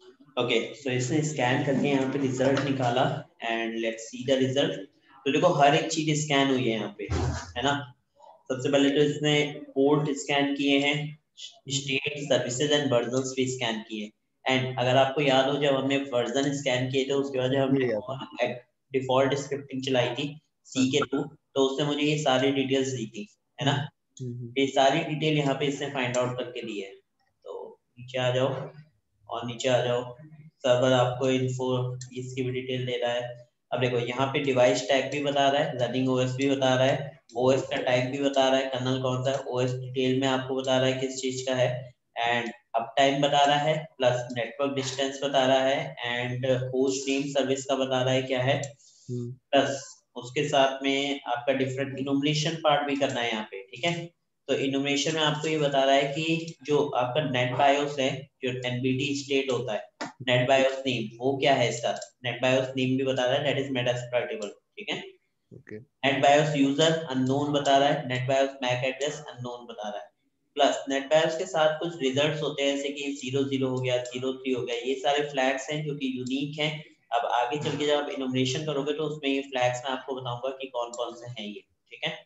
Okay, so इसने स्कैन करके यहाँ पे रिजल्ट निकाला and let's see the result. तो देखो हर एक चीज स्कैन हुई है यहाँ पे, है ना। सबसे पहले तो इसने पोर्ट स्कैन किए हैं, स्टेट, सर्विसेज एंड वर्जन्स भी स्कैन किए। एंड अगर आपको याद हो, जब हमने वर्जन स्कैन किए थे उसके बाद जब ये आता हमने डिफॉल्ट स्क्रिप्टिंग चलाई थी सी के थ्रू, तो उसने मुझे ये सारी डिटेल्स दी थी, है ना। ये सारी डिटेल यहाँ पे इसने फाइंड आउट करके दी है। तो नीचे आ जाओ और नीचे आ जाओ, सर्वर आपको इन्फो इसकी भी डिटेल दे रहा है। अब देखो यहाँ पे डिवाइस टाइप भी बता रहा है, रनिंग ओएस भी बता रहा है, ओएस का टाइप भी बता रहा है, कर्नल कौन सा है, ओएस डिटेल में आपको बता रहा है किस चीज का है, एंड अप टाइम बता रहा है, प्लस नेटवर्क डिस्टेंस बता रहा है, एंड होस्ट नेम सर्विस का बता रहा है क्या है, प्लस उसके साथ में आपका डिफरेंट इनुमरेशन पार्ट भी करना है यहाँ पे, ठीक है। तो इनुमरेशन में आपको ये बता रहा है कि जो आपका नेट बायोस है, जो एनबीटी स्टेट होता है, नेट बायोस नेम वो क्या है इसका, नेट बायोस नेम भी बता रहा है, दैट इज मेटास्प्लाइटेबल, ठीक है। Okay NetBIOS user unknown बता रहा है, NetBIOS MAC address unknown बता रहा है, प्लस नेट बायोस के साथ कुछ रिजल्ट्स होते हैं जैसे कि जीरो जीरो हो गया, जीरो थ्री हो गया, ये सारे फ्लैग्स हैं जो कि यूनिक हैं। अब आगे चल के जब आप इनोमिनेशन करोगे तो उसमें ये फ्लैग्स मैं आपको बताऊंगा कि कौन कौन से हैं ये, ठीक है।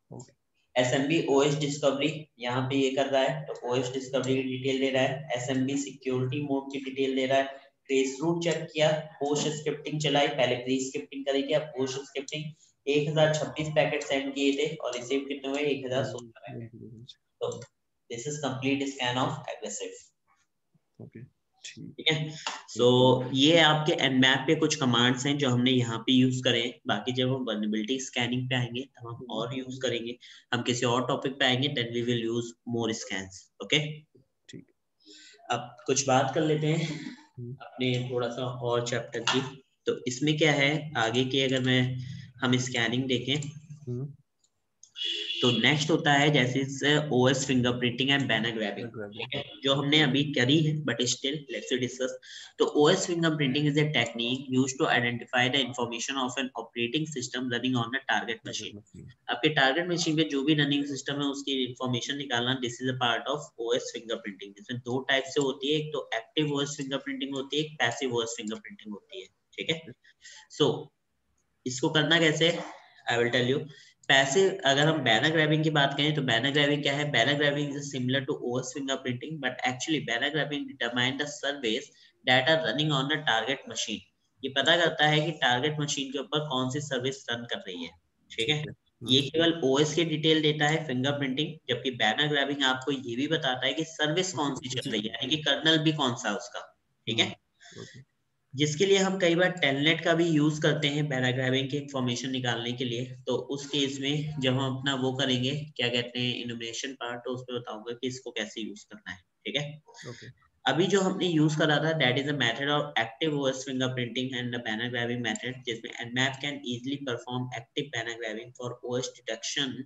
एसएमबी ओएस डिस्कवरी यहाँ पे ये कर रहा है, तो ओएस डिस्कवरी की डिटेल दे रहा है, एसएमबी सिक्योरिटी मोड की डिटेल दे रहा है, ट्रेस रूट चेक किया, पोस्ट स्क्रिप्टिंग चलाई, पहले प्री स्क्रिप्टिंग करी थी, अब पोस्ट स्क्रिप्टिंग एक हज़ार छब्बीस पैकेट सेंड किए थे और रिसीव कितने हुए, एक हज़ार सोलह पैकेट। तो this is complete scan of aggressive. Okay ठीक है। सो so, ये आपके एनमैप पे कुछ कमांड्स हैं जो हमने यहाँ पे यूज करे हैं। बाकी जब हम वल्नरेबिलिटी स्कैनिंग पे आएंगे तब हम और यूज करेंगे, हम किसी और टॉपिक पे आएंगे then we will use more scans. Okay, ठीक। अब कुछ बात कर लेते हैं अपने थोड़ा सा और चैप्टर की। तो इसमें क्या है आगे की, अगर मैं हम स्कैनिंग देखें तो नेक्स्ट होता है जैसे OS fingerprinting and banner grabbing, ठीक है, जो हमने अभी करी है बट स्टिल लेट्स डिस्कस। तो OS fingerprinting is a technique used to identify the information of an operating system running on the target machine. आपके टारगेट मशीन पे जो भी रनिंग सिस्टम है उसकी इंफॉर्मेशन निकालना, this is a part of OS fingerprinting. इसमें दो type से होती है, एक तो एक्टिव ओएस फिंगरप्रिंटिंग होती है, एक पैसिव ओएस फिंगरप्रिंटिंग होती है, ठीक है। सो so, इसको करना कैसे, I will tell you. Passive, अगर हम बैनर ग्रैबिंग की बात करें तो बैनर ग्रैबिंग क्या है, banner grabbing is similar to OS fingerprinting but actually banner grabbing determine the service that are running on the target machine. ये पता करता है कि टारगेट मशीन के ऊपर कौन सी सर्विस रन कर रही है, ठीक है। ये केवल ओएस की डिटेल देता है फिंगरप्रिंटिंग, जबकि बैनर ग्रैबिंग आपको ये भी बताता है कि सर्विस कौन सी चल रही है, यानी कि कर्नल भी कौन सा उसका, ठीक है। जिसके लिए हम कई बार टेलनेट का भी यूज करते हैं पैराग्राफिंग की इंफॉर्मेशन निकालने के लिए। तो उस केस में जब हम अपना वो करेंगे क्या कहते हैं इनोमिनेशन पार्ट, तो उसमें बताऊंगा कि इसको कैसे यूज करना है, ठीक है। okay. अभी जो हमने यूज करा था that is a method of active OS fingerprinting and the banner grabbing method, जिसमें Nmap can easily perform active banner grabbing for OS detection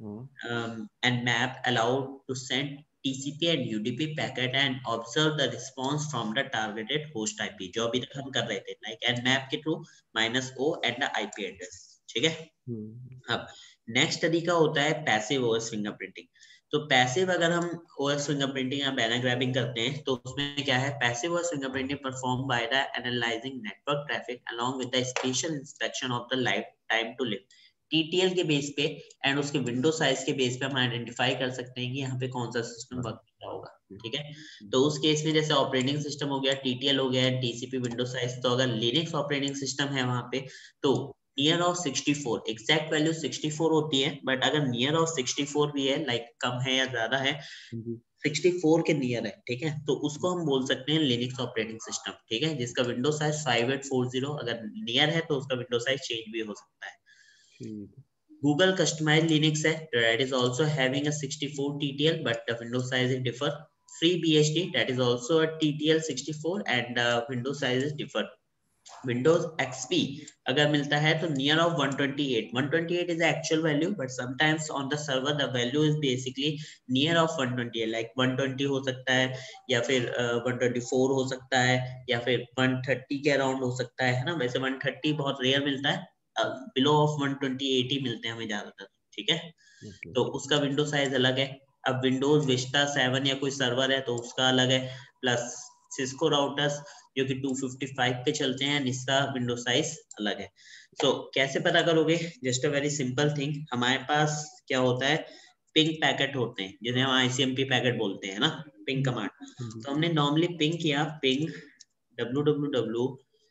and map allowed to send T C P and U D P packet and observe the response from the targeted host I P, जो अभी तक हम कर रहे थे like nmap के through minus O and the I P address, ठीक है। अब नेक्स्ट तरीका होता है पैसिव ओएस फिंगरप्रिंटिंग। तो पैसिव अगर हम ओएस फिंगरप्रिंटिंग या बैनर ग्रैबिंग करते हैं तो उसमें क्या है, passive OS fingerprinting perform by the analysing network traffic along with the special inspection of the lifetime to live, TTL के बेस पे एंड उसके विंडो साइज के बेस पे हम आइडेंटिफाई कर सकते हैं कि यहाँ पे कौन सा सिस्टम वर्क कर रहा होगा, ठीक है। तो उस केस में जैसे ऑपरेटिंग सिस्टम हो गया, टीटीएल हो गया, टीसीपी विंडो साइज, तो अगर लिनक्स ऑपरेटिंग सिस्टम है वहां पे तो near of sixty four, exact value sixty four होती है, बट अगर नियर ऑफ सिक्सटी फोर भी है लाइक कम है या ज्यादा है, सिक्सटी फोर के नियर है, ठीक है, तो उसको हम बोल सकते हैं लिनक्स ऑपरेटिंग सिस्टम, ठीक है, जिसका window size five eight four zero, अगर नियर है तो उसका विंडो साइज चेंज भी हो सकता है। Google customized Linux है, that is also having a sixty-four T T L, but the window size is differ. Free B H D, that is also a T T L sixty-four and uh, window size is differ. Windows X P अगर मिलता है तो near of one twenty-eight. one twenty-eight is the actual value, but sometimes on the server the value is basically near of one twenty-eight. Like one twenty हो सकता है या फिर uh, one twenty-four हो सकता है या फिर one thirty के अराउंड हो सकता है, है ना। वैसे one thirty बहुत रेयर मिलता है, बिलो ऑफ one twenty-eight ही मिलते हैं हमें ज्यादातर, ठीक है। okay. तो उसका विंडो साइज अलग है। अब विंडोज विस्टा सेवन या कोई सर्वर है तो उसका अलग है, प्लस सिस्को राउटर्स जो कि टू फिफ्टी फाइव पे चलते हैं, इसका विंडो साइज अलग है। सो so, कैसे पता करोगे? Just a very simple thing, हमारे पास क्या होता है, पिंग पैकेट होते हैं जिन्हें हम आईसीएमपी पैकेट बोलते हैं ना, पिंग कमांड। तो हमने नॉर्मली पिंग किया, ping W W W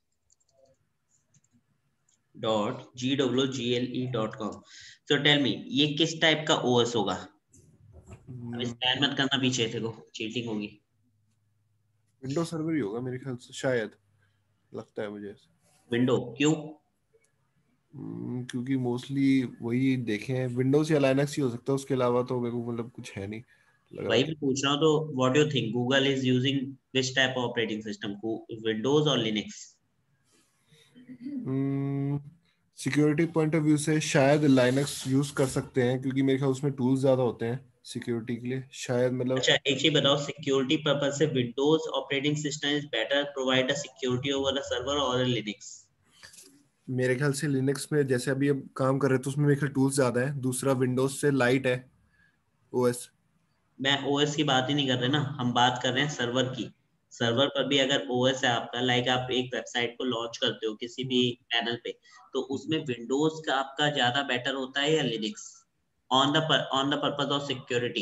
dot G W G L E dot com. So tell me, ये किस टाइप का ओएस होगा? अब स्कैन मत करना पीछे, देखो चीटिंग होगी। विंडो सर्वर ही होगा मेरे ख्याल से, शायद लगता है मुझे। विंडो क्यों? Hmm, क्योंकि मोस्टली वही देखे हैं, विंडोज या लाइनक्स ही हो सकता है, उसके अलावा तो मेरे को मतलब कुछ है नहीं लग रहा। वही मैं पूछ रहा हूँ, तो what do you think, Google is using which type of operating system, Windows और Linux? Security point of view से शायद लाइनक्स यूज कर सकते हैं, क्योंकि मेरे ख्याल उसमें टूल्स ज्यादा होते हैं सिक्योरिटी के लिए, शायद मतलब। अच्छा एक चीज बताओ, सिक्योरिटी पर्पज से Windows operating system is better provide a security over a server और लिनक्स? मेरे ख्याल से लिनक्स में जैसे अभी हम काम कर रहे थे, तो उसमें मेरे ख्याल टूल्स ज्यादा है, दूसरा विंडोज से लाइट है ओएस। मैं ओएस की बात ही नहीं कर रहे ना, हम बात कर रहे हैं सर्वर की। सर्वर पर भी अगर ओएस है आपका, लाइक आप एक वेबसाइट को लॉन्च करते हो किसी भी पैनल पे, तो उसमें विंडोज का आपका ज्यादा बेटर होता है या Linux, on the on the purpose of security?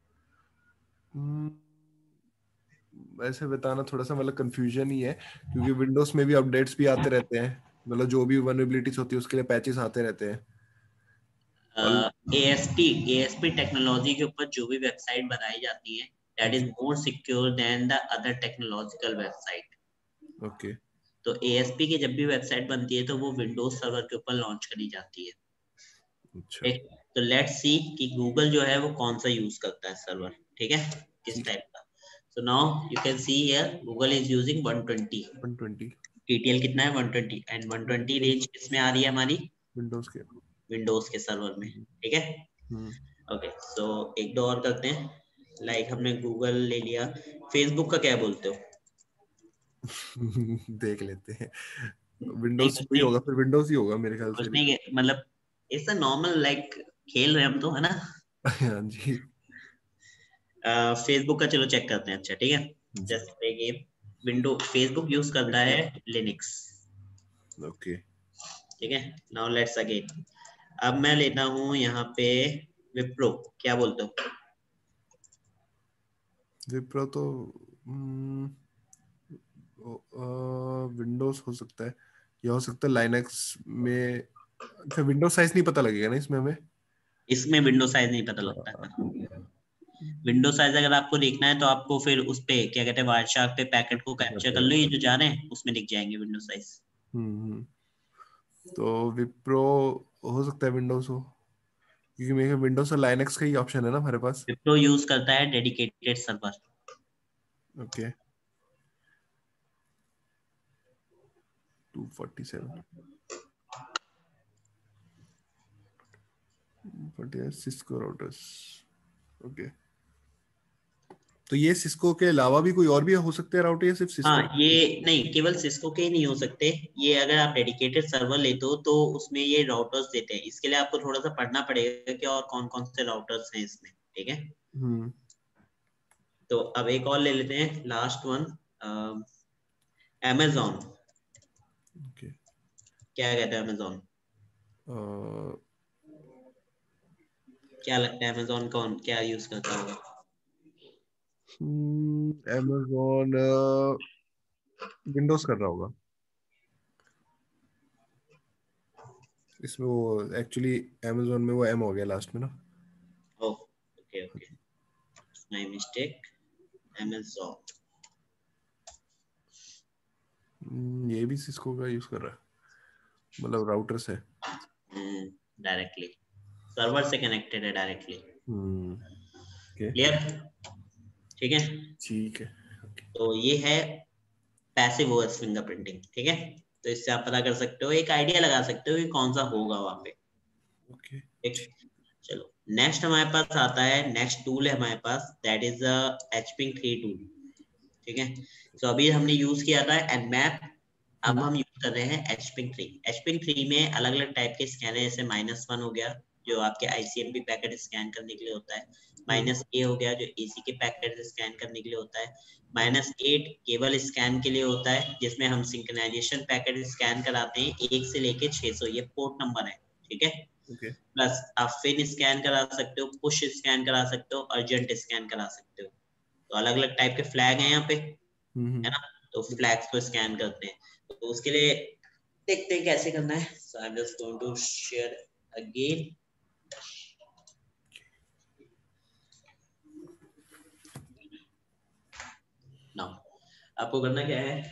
ऐसे बताना थोड़ा सा मतलब कंफ्यूजन ही है, क्योंकि विंडोज में भी अपडेट्स भी आते रहते हैं, मतलब जो भी वल्नरेबिलिटीज होती है उसके लिए पैचेस आते रहते हैं। और एएसपी एएसपी टेक्नोलॉजी के ऊपर जो भी वेबसाइट बनाई जाती है, that is more secure than the other technological website. Okay. तो एएसपी की जब भी वेबसाइट बनती है तो वो विंडोज सर्वर के ऊपर लॉन्च करी जाती है। अच्छा। ठीक, तो लेट्स सी कि गूगल जो है वो कौन सा यूज करता है सर्वर, ठीक है, किस टाइप का। So now you can see here Google is using one twenty. One twenty TTL कितना है? One twenty, and one twenty range किसमें आ रही है हमारी? विंडोज के। विंडोज के सर्वर में, ठीक है। हम्म। ओके, सो एक दो और करते हैं, लाइक like हमने गूगल ले लिया, फेसबुक का क्या बोलते हो? देख लेते हैं, नहीं विंडोज कुछ ही नहीं, होगा, फिर विंडोज ही होगा मेरे ख्याल कुछ से भी। नहीं, मतलब इट्स अ नॉर्मल, लाइक खेल रहे हैं हम तो, है ना। हाँ जी। फेसबुक का चलो चेक करते हैं, अच्छा ठीक है। जी। Just play window, Facebook use करता है लिनक्स, ओके। ठीक है। नाउ लेट्स अगेन, अब मैं लेता हूँ यहाँ पे विप्रो, क्या बोलते हो? विप्रो तो विंडोज हो सकता है, या हो सकता है लाइनक्स में। अच्छा, विंडोज साइज नहीं पता लगेगा ना इसमें हमें? इसमें विंडो साइज नहीं पता लगता है। विंडो साइज अगर आपको देखना है तो आपको फिर उस पे क्या कहते हैं, वायरशार्क पे पैकेट को कैप्चर कर लो, ये जो जा रहे हैं उसमें दिख जाएंगे विंडो साइज। हम्म। तो विप्रो हो सकता है विंडोज हो, क्योंकि मेरे विंडोज और लाइनक्स का ही ऑप्शन है ना हमारे पास। विप्रो यूज करता है dedicated server. Okay. Two forty seven Cisco routers. Okay. तो ये सिस्को के अलावा भी कोई और भी हो सकते हैं राउटर, या सिर्फ सिस्को? हाँ, ये नहीं, केवल सिस्को के ही नहीं हो सकते, ये अगर आप डेडिकेटेड सर्वर लेते हो तो उसमें ये राउटर्स देते हैं। इसके लिए आपको थोड़ा सा पढ़ना पड़ेगा कि और कौन कौन से राउटर्स हैं इसमें, ठीक है। हम्म। तो अब एक और ले लेते हैं, लास्ट वन, amazon, ओके। क्या कहते हैं अमेजोन? क्या लगता है अमेजोन कौन क्या यूज करता होगा? amazon विंडोज कर रहा होगा इसमें, वो एक्चुअली amazon में वो एम हो गया लास्ट में ना। Oh, okay okay, my mistake, amazon। Hmm, ये भी सिस्को का यूज कर रहा है, मतलब राउटर से। हम्म, डायरेक्टली सर्वर से कनेक्टेड है डायरेक्टली। हम्म। ओके। क्लियर, ठीक है। ठीक है। ओके। तो ये है पैसिव ओएस फिंगरप्रिंटिंग, ठीक है। तो इससे आप पता कर सकते हो, एक आइडिया लगा सकते हो कि कौन सा होगा वहां पे, ओके। ठीक। चलो नेक्स्ट हमारे पास आता है, नेक्स्ट टूल है हमारे पास, that is hping three tool, ठीक है। तो अभी हमने यूज किया था एनमैप, अब हम्म। हम यूज कर रहे हैं एचपिंग थ्री। एचपिंग थ्री में अलग अलग टाइप के स्कैनर, जैसे माइनस वन हो गया जो आपके आईसीएमपी पैकेट स्कैन करने के लिए होता है, माइनस ए हो गया जो एसी के पैकेट स्कैन करने के लिए होता है, माइनस एट केवल स्कैन के लिए होता है जिसमें हम सिंक्रोनाइजेशन पैकेट स्कैन कराते हैं एक से लेके छह सौ, ये पोर्ट नंबर है, ठीक है। okay. प्लस आप फिन स्कैन करा सकते हो, पुश स्कैन करा सकते हो, अर्जेंट स्कैन करा सकते हो। तो अलग अलग टाइप के फ्लैग हैं यहाँ पे, है ना, तो फ्लैग्स को स्कैन करते हैं। तो उसके लिए देखते हैं कैसे करना है। So I am just going to share again. Now आपको करना क्या है,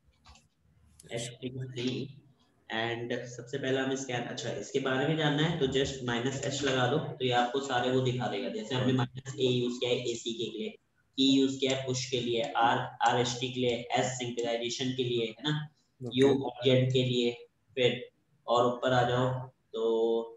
एंड सबसे पहला हम स्कैन, अच्छा इसके बारे में जानना है तो जस्ट माइनस एच लगा दो, तो ये आपको सारे वो दिखा देगा। जैसे हमने माइनस ए यूज किया है एसी के लिए, ई यूज किया है पुश के लिए, आर आर एस टी के लिए, एस सिंक्रोनाइजेशन के लिए, है ना, यू ऑब्जेक्ट के लिए। फिर और ऊपर आ जाओ तो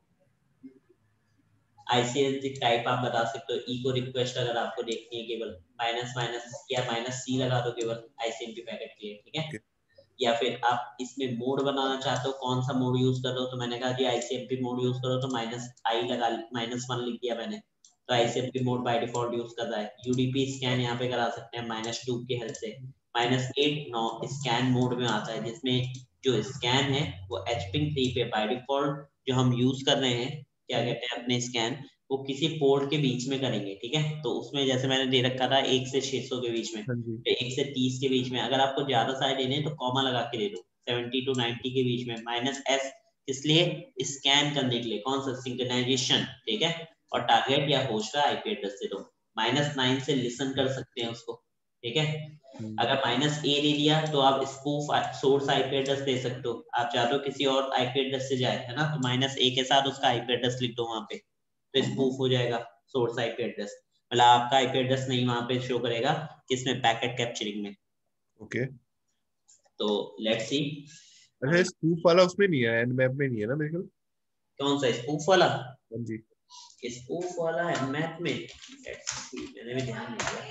आईसीएसजी टाइप आप बता सकते हो, ई को रिक्वेस्ट अगर आपको देखनी है केवल माइनस माइनस या माइनस सी लगा दो केवल आईसीएमपी पैकेट के लिए, ठीक है। okay. या फिर आप इसमें मोड बनाना चाहते हो, कौन सा मोड यूज कर रहे हो, तो मैंने कहा जी आईसीएमपी मोड यूज करो, तो माइनस आई लगा, माइनस वन लिख दिया मैंने, तो ICMP mode by default use कर रहा है। यूडीपी स्कैन यहाँ पे करा सकते हैं माइनस टू की हेल्प से। माइनस एट नौ स्कैन मोड में आता है जिसमें जो स्कैन है वो एचपिंग थ्री पे बाय डिफॉल्ट जो हम यूज कर रहे हैं, क्या कहते हैं अपने स्कैन, वो किसी पोर्ट के बीच में करेंगे, ठीक है। तो उसमें जैसे मैंने दे रखा था एक से छह सौ के बीच में, तो एक से तीस के बीच में, अगर आपको ज्यादा सारे देने हैं तो कॉमा लगा के दे दो, सेवेंटी टू नाइंटी के बीच में। माइनस एस इसलिए स्कैन करने के लिए, कौन सा, सिंक्रोनाइजेशन, ठीक है। और टारगेट या होस्ट का आईपी एड्रेस दे दो। माइनस नाइन से लिसन कर सकते हैं उसको, ठीक है। अगर माइनस ए दे दिया तो आप स्पूफ सोर्स आईपी एड्रेस दे सकते हो, आप चाहते हो किसी और आईपी एड्रेस से जाए, है ना, तो माइनस ए के साथ उसका आईपी एड्रेस लिख दो वहां पे, तो स्पूफ हो जाएगा सोर्स आईपी एड्रेस, मतलब आपका आईपी एड्रेस नहीं वहां पे शो करेगा किसमें, पैकेट कैप्चरिंग में। Okay okay. तो लेट्स सी। अच्छा स्पूफ वाला उसमें नहीं है, एनमैप में नहीं है ना मेरे ख्याल। कौन सा स्पूफ वाला? हां जी स्पूफ वाला एनमैप में, लेट्स सी, मैंने भी ध्यान नहीं दिया।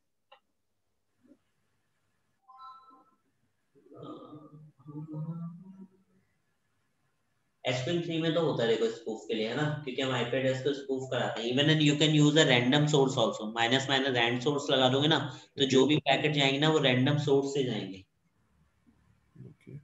एचपिन थ्री में तो होता है देखो स्पूफ के लिए, है ना, क्योंकि हम आईपी एड्रेस को स्पूफ कराते हैं। Even and you can use a random source also, minus minus rand source लगा दोगे ना, तो okay. जो भी पैकेट जाएंगे ना वो रैंडम सोर्स से जाएंगे। okay.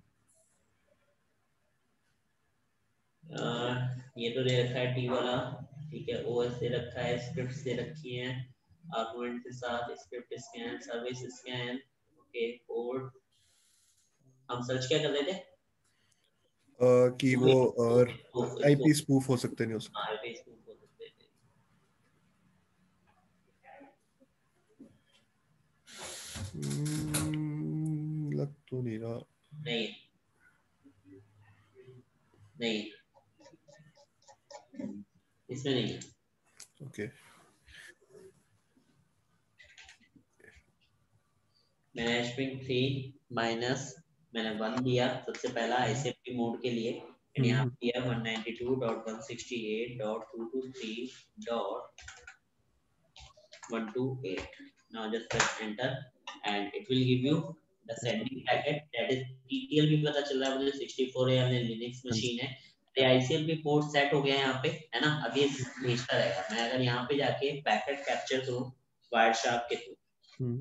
uh, ये तो दे रखा है टी वाला, ठीक है, ओएस दे रखा है, स्क्रिप्ट्स दे रखी हैं, आर्गुमेंट के साथ script scan, service scan, okay, code. हम सर्च क्या कर रहे थे? Uh, कि वो आईपी स्पूफ हो सकते नहीं हो सकते। आईपी स्पूफ हो सकते हैं। hmm, लग तो नहीं रहा। नहीं नहीं इसमें नहीं है। ओके मैंने एचपिन थ्री माइनस मैंने वन दिया सबसे पहला आईसीएमपी मोड के लिए, एंड यहाँ दिया one ninety two dot one sixty eight dot two two three dot one two eight. now just press enter and it will give you the sending packet, that is TTL भी पता चल रहा है मुझे, sixty four है यानी Linux machine है। ये आईसीएमपी पोर्ट सेट हो गया है यहाँ पे, है ना, अभी भेजता रहेगा। मैं अगर यहाँ पे जाके पैकेट कैप्चर करूँ वायरशार्क के थ्रू,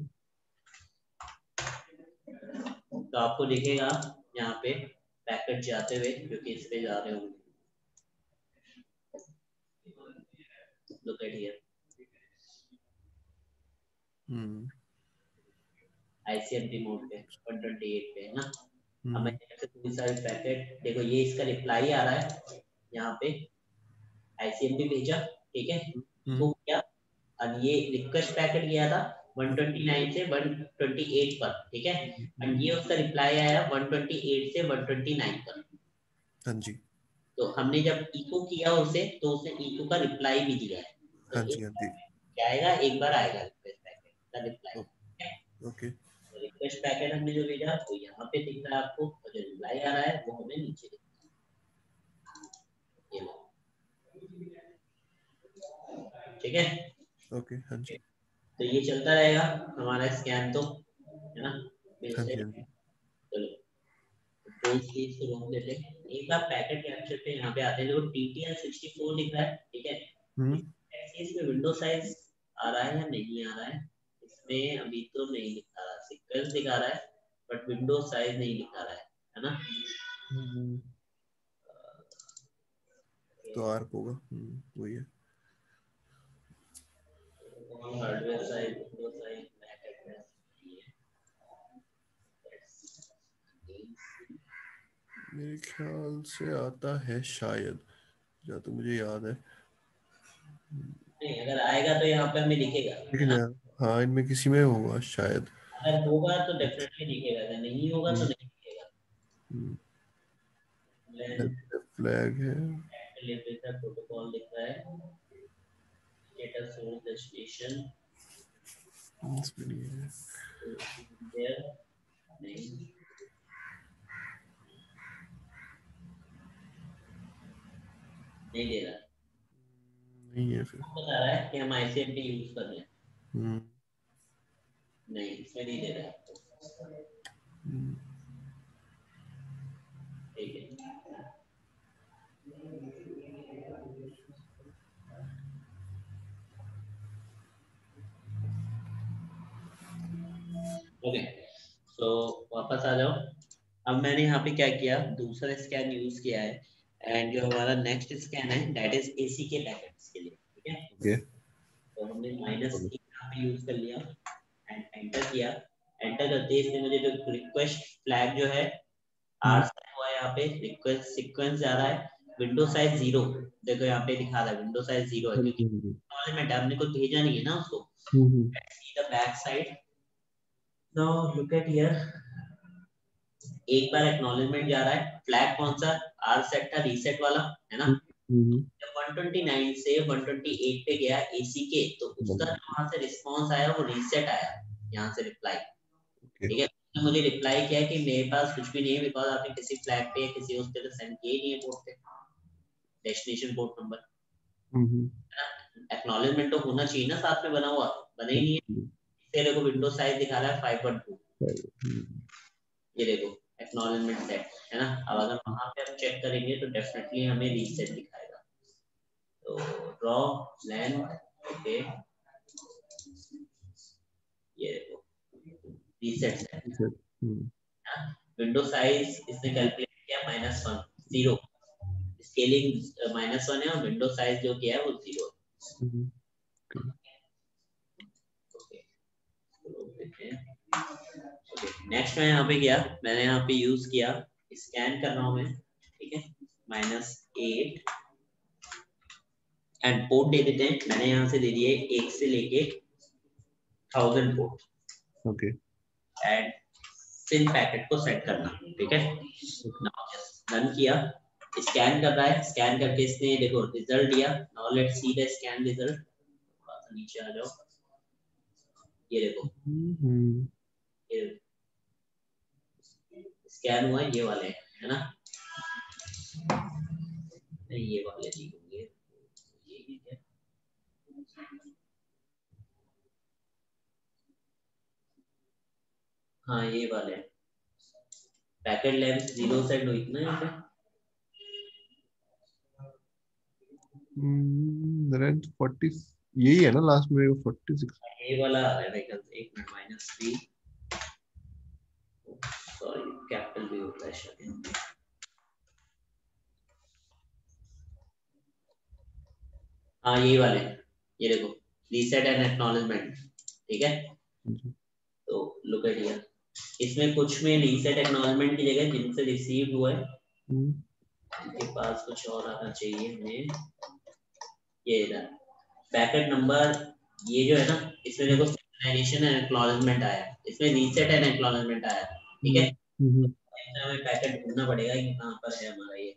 तो आपको दिखेगा यहाँ पे पैकेट जाते हुए, क्योंकि इस पे जा रहे होंगे। Look at here. Hmm ICMP mode पे वन ट्वेंटी एट पे, है ना। अब मैं ऐसे कोई सारे पैकेट देखो, ये इसका रिप्लाई आ रहा है यहाँ पे, आईसीएमपी भेजा, ठीक है, तो क्या, और ये रिक्वेस्ट पैकेट गया था वन ट्वेंटी नाइन से वन ट्वेंटी एट पर, ठीक है, एंड ये उसका रिप्लाई आया वन ट्वेंटी एट से वन ट्वेंटी नाइन पर। हाँ जी। तो हमने जब इको किया उसे, तो उसने इको का रिप्लाई भी दिया है। तो हाँ जी हाँ जी क्या आएगा, एक बार आएगा रिक्वेस्ट पैकेट का रिप्लाई, ओके। रिक्वेस्ट पैकेट हमने जो भेजा वो यहाँ पे दिख रहा है आपको, और जो रिप्लाई आ रहा है वो हमें नीचे दिख रहा है, ये लो, ठीक है, ओके। हाँ जी। तो ये चलता रहेगा हमारा स्कैन, तो है ना, हाँ जी हाँ जी। चलो तो चीज को रोक देते हैं। एक बार पैकेट कैप्चर पे यहाँ पे आते हैं, जो टीटीएल सिक्सटी फोर लिख रहा है, ठीक है, हम्म इसमें विंडो साइज आ रहा है या नहीं आ रहा है, इसमें अभी तो नहीं दिखा रहा, सीक्वेंस दिखा रहा है बट विंडो साइज नहीं दिखा रहा है, है ना। तो आर होगा, वही है। Hardware size, window size, MAC address, मेरे ख्याल से आता है शायद, जहाँ तो मुझे याद है। नहीं, अगर आएगा तो यहाँ पे हमें दिखेगा, है लेकिन ना। हाँ इनमें किसी में होगा शायद। अगर होगा तो डेफिनेटली दिखेगा, अगर नहीं होगा तो नहीं दिखेगा। फ्लैग है, डिलीवरी का प्रोटोकॉल दिख रहा है, स्टेटस सोर्स डेस्टिनेशन इसमें नहीं है। देयर नहीं, नहीं दे रहा, नहीं है फिर। बता रहा है कि हम आईसीएमपी यूज कर रहे हैं, हम्म नहीं इसमें नहीं दे रहा है, ठीक है। ओके, सो वापस आ जाओ। अब मैंने यहाँ पे क्या किया, दूसरा स्कैन यूज किया है, एंड जो हमारा नेक्स्ट स्कैन है दैट इज एसी के पैकेट्स के लिए, ठीक है। ओके तो हमने माइनस की यहाँ पे यूज कर लिया एंड एंटर किया। एंटर करते ही इसने मुझे जो रिक्वेस्ट फ्लैग जो है आर सेट हुआ है, यहाँ पे रिक्वेस्ट सीक्वेंस जा रहा है, विंडो साइज जीरो, देखो यहाँ पे दिखा रहा है विंडो साइज जीरो है क्योंकि एक्नॉलेजमेंट हमने कुछ भेजा नहीं है ना उसको। See the back side, now look at here, एक बार एक्नॉलेजमेंट जा रहा है, फ्लैग कौन सा, आर सेट था रीसेट वाला, है ना। जब एक सौ उनतीस से एक सौ अट्ठाईस पे गया एसी के, तो उसका वहां से रिस्पांस आया वो रीसेट आया, यहाँ से रिप्लाई, ठीक है। उसने मुझे रिप्लाई किया कि मेरे पास कुछ भी नहीं है बिकॉज आपने किसी फ्लैग पे किसी उस पे सेंड किए नहीं है पोर्ट पे, डेस्टिनेशन पोर्ट नंबर, है ना। एक्नॉलेजमेंट तो होना चाहिए ना साथ में बना हुआ, बना ही नहीं है। इससे देखो विंडो साइज दिखा रहा है फाइव पॉइंट टू, ये देखो एक्नॉलेजमेंट सेट, है ना। अब अगर वहां पे हम चेक करेंगे तो डेफिनेटली हमें रीसेट दिखाएगा। तो ड्रॉ लेंथ, ओके, ये देखो रीसेट सेट, विंडो साइज इसने कैलकुलेट किया minus one, zero, scaling minus one है और विंडो साइज जो किया है वो जीरो है। नेक्स्ट मैं यहाँ पे गया, मैंने यहाँ पे यूज किया, स्कैन कर रहा हूँ मैं, ठीक है, माइनस एट एंड पोर्ट दे देते हैं, मैंने यहाँ से दे दिए एक से लेके thousand port, okay, and SYN packet को सेट करना, ठीक है। रन किया, स्कैन कर रहा है, स्कैन करके इसने देखो रिजल्ट दिया। Now let's see the scan result, थोड़ा सा नीचे आ जाओ, ये देखो ये स्कैन हुआ ये वाले, है ना, नहीं ये वाले नहीं होंगे, ये भी है, हाँ ये वाले, पैकेट लेंथ जीरो सेट हुई थी ना यहाँ पे, रेंज फोर्टी, यही है ना लास्ट में फोर्टी सिक्स। ये वाला आ रहा है एक minute, minus three, sorry capital भी होता है शायद, हाँ यही वाले, ये देखो रीसेट एंड एक्नॉलेजमेंट, ठीक है। तो लुक एट हियर, इसमें कुछ में रीसेट एक्नॉलेजमेंट की जगह जिनसे रिसीव हुआ है इनके पास कुछ और आना चाहिए हमें, ये इधर पैकेट नंबर, ये जो है ना इसमें देखो सिंक्रोनाइजेशन एंड एक्नॉलेजमेंट आया, इसमें रीसेट एंड एक्नॉलेजमेंट आया, ठीक है। तो हमें पैकेट ढूंढना पड़ेगा कि कहाँ पर है हमारा ये,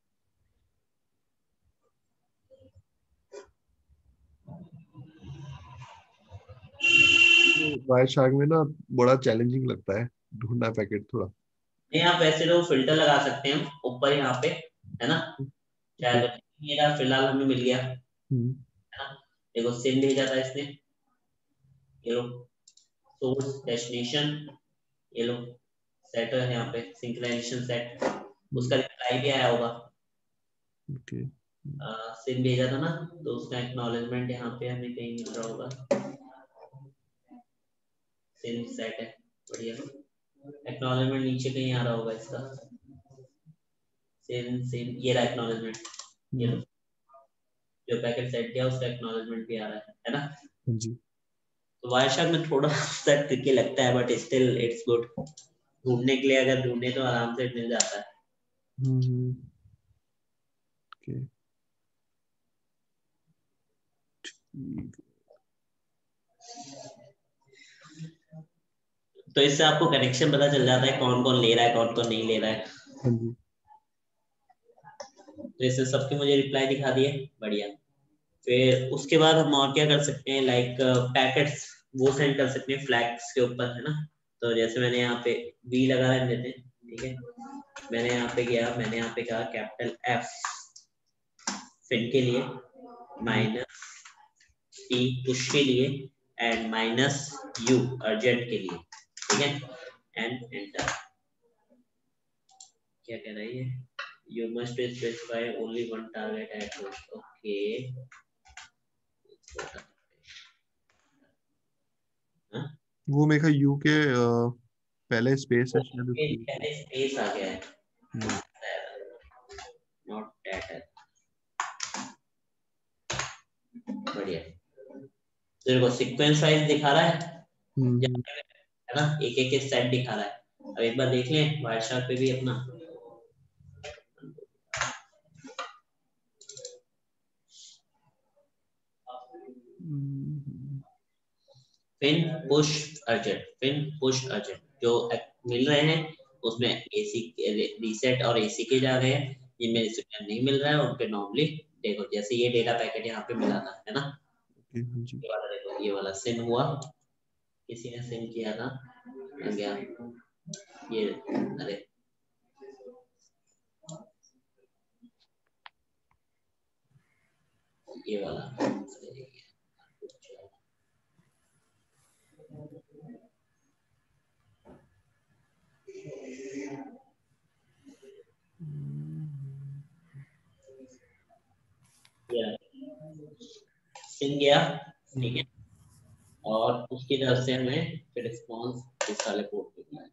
वायर शार्क में ना बड़ा चैलेंजिंग लगता है ढूंढना पैकेट थोड़ा। नहीं आप वैसे तो फिल्टर लगा सकते हैं ऊपर यहाँ पे, है ना, चाहे मेरा फिलहाल हमें मिल गया, है ना। देखो सिम भेजा था इसने, ये लो सोर्स डेस्टिनेशन, ये लो सेट है यहाँ पे सिंक्रोनाइजेशन सेट, उसका रिप्लाई भी आया होगा, ओके, सिम भेजा था ना, तो उसका एक्नॉलेजमेंट यहाँ पे हमें कहीं मिल रहा होगा। सिम सेट है, बढ़िया। एक्नॉलेजमेंट नीचे कहीं आ रहा होगा इसका। सिम सिम ये रहा एक्नॉलेजमेंट, ये लो, जो पैकेट सेट किया उसका एक्नॉलेजमेंट भी आ रहा है, है ना जी। तो वायरशार्क में थोड़ा सा ट्रिकी लगता है, बट स्टिल इट्स गुड। ढूंढने के लिए अगर ढूंढे तो आराम से मिल जाता है। हम्म ओके तो इससे आपको कनेक्शन पता चल जाता है कौन कौन ले रहा है, कौन कौन नहीं ले रहा है। हाँ जी। तो इससे सबके मुझे रिप्लाई दिखा दिए, बढ़िया। फिर उसके बाद हम और क्या कर सकते हैं, लाइक पैकेट्स वो सेंड कर सकते हैं फ्लैग्स के ऊपर, है ना। तो जैसे मैंने यहाँ पे वी लगा रहे थे, ठीक है। मैंने यहाँ पे गया, मैंने यहाँ पे कहा कैपिटल एफ फिन के लिए, माइनस टी पुश के लिए, एंड माइनस यू अर्जेंट के लिए, ठीक है। And enter. क्या कह रहा है ये, you must specify only one target at host, okay. वो मेरे यू के अ, पहले स्पेस है शायद ओके, उसकी। पहले स्पेस आ गया है, हम्म नॉट दैट है, बढ़िया। तेरे को सीक्वेंस वाइज दिखा रहा है, हम्म है ना, एक एक सेट दिखा रहा है। अब एक बार देख लें वायरशार्क पे भी अपना। FIN push urgent, FIN push urgent जो मिल रहे हैं उसमें एसी रीसेट और एसी के जा रहे हैं, जिनमें रिसिप्ट नहीं मिल रहा है उन पे नॉर्मली देखो, जैसे ये डेटा पैकेट यहाँ पे मिला था, है ना। ओके हाँ जी। ये वाला देखो, ये वाला सेंड हुआ, किसी ने सेंड किया था, आ गया ये, अरे ये वाला, सिंह गया, ठीक है। और उसकी तरफ से हमें फिर रिस्पॉन्स इस वाले पोर्ट पे मिला है,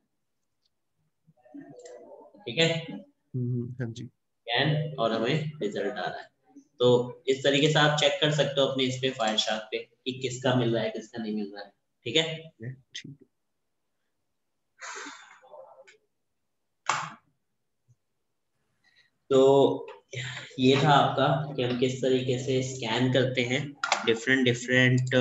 ठीक है। हम्म हाँ जी। कैन और हमें रिजल्ट आ रहा है। तो इस तरीके से आप चेक कर सकते हो अपने इस पे फायरशार्क पे कि किसका मिल रहा है किसका नहीं मिल रहा है, ठीक है। ठीक है। तो ये था आपका कि हम किस तरीके से स्कैन करते हैं डिफरेंट डिफरेंट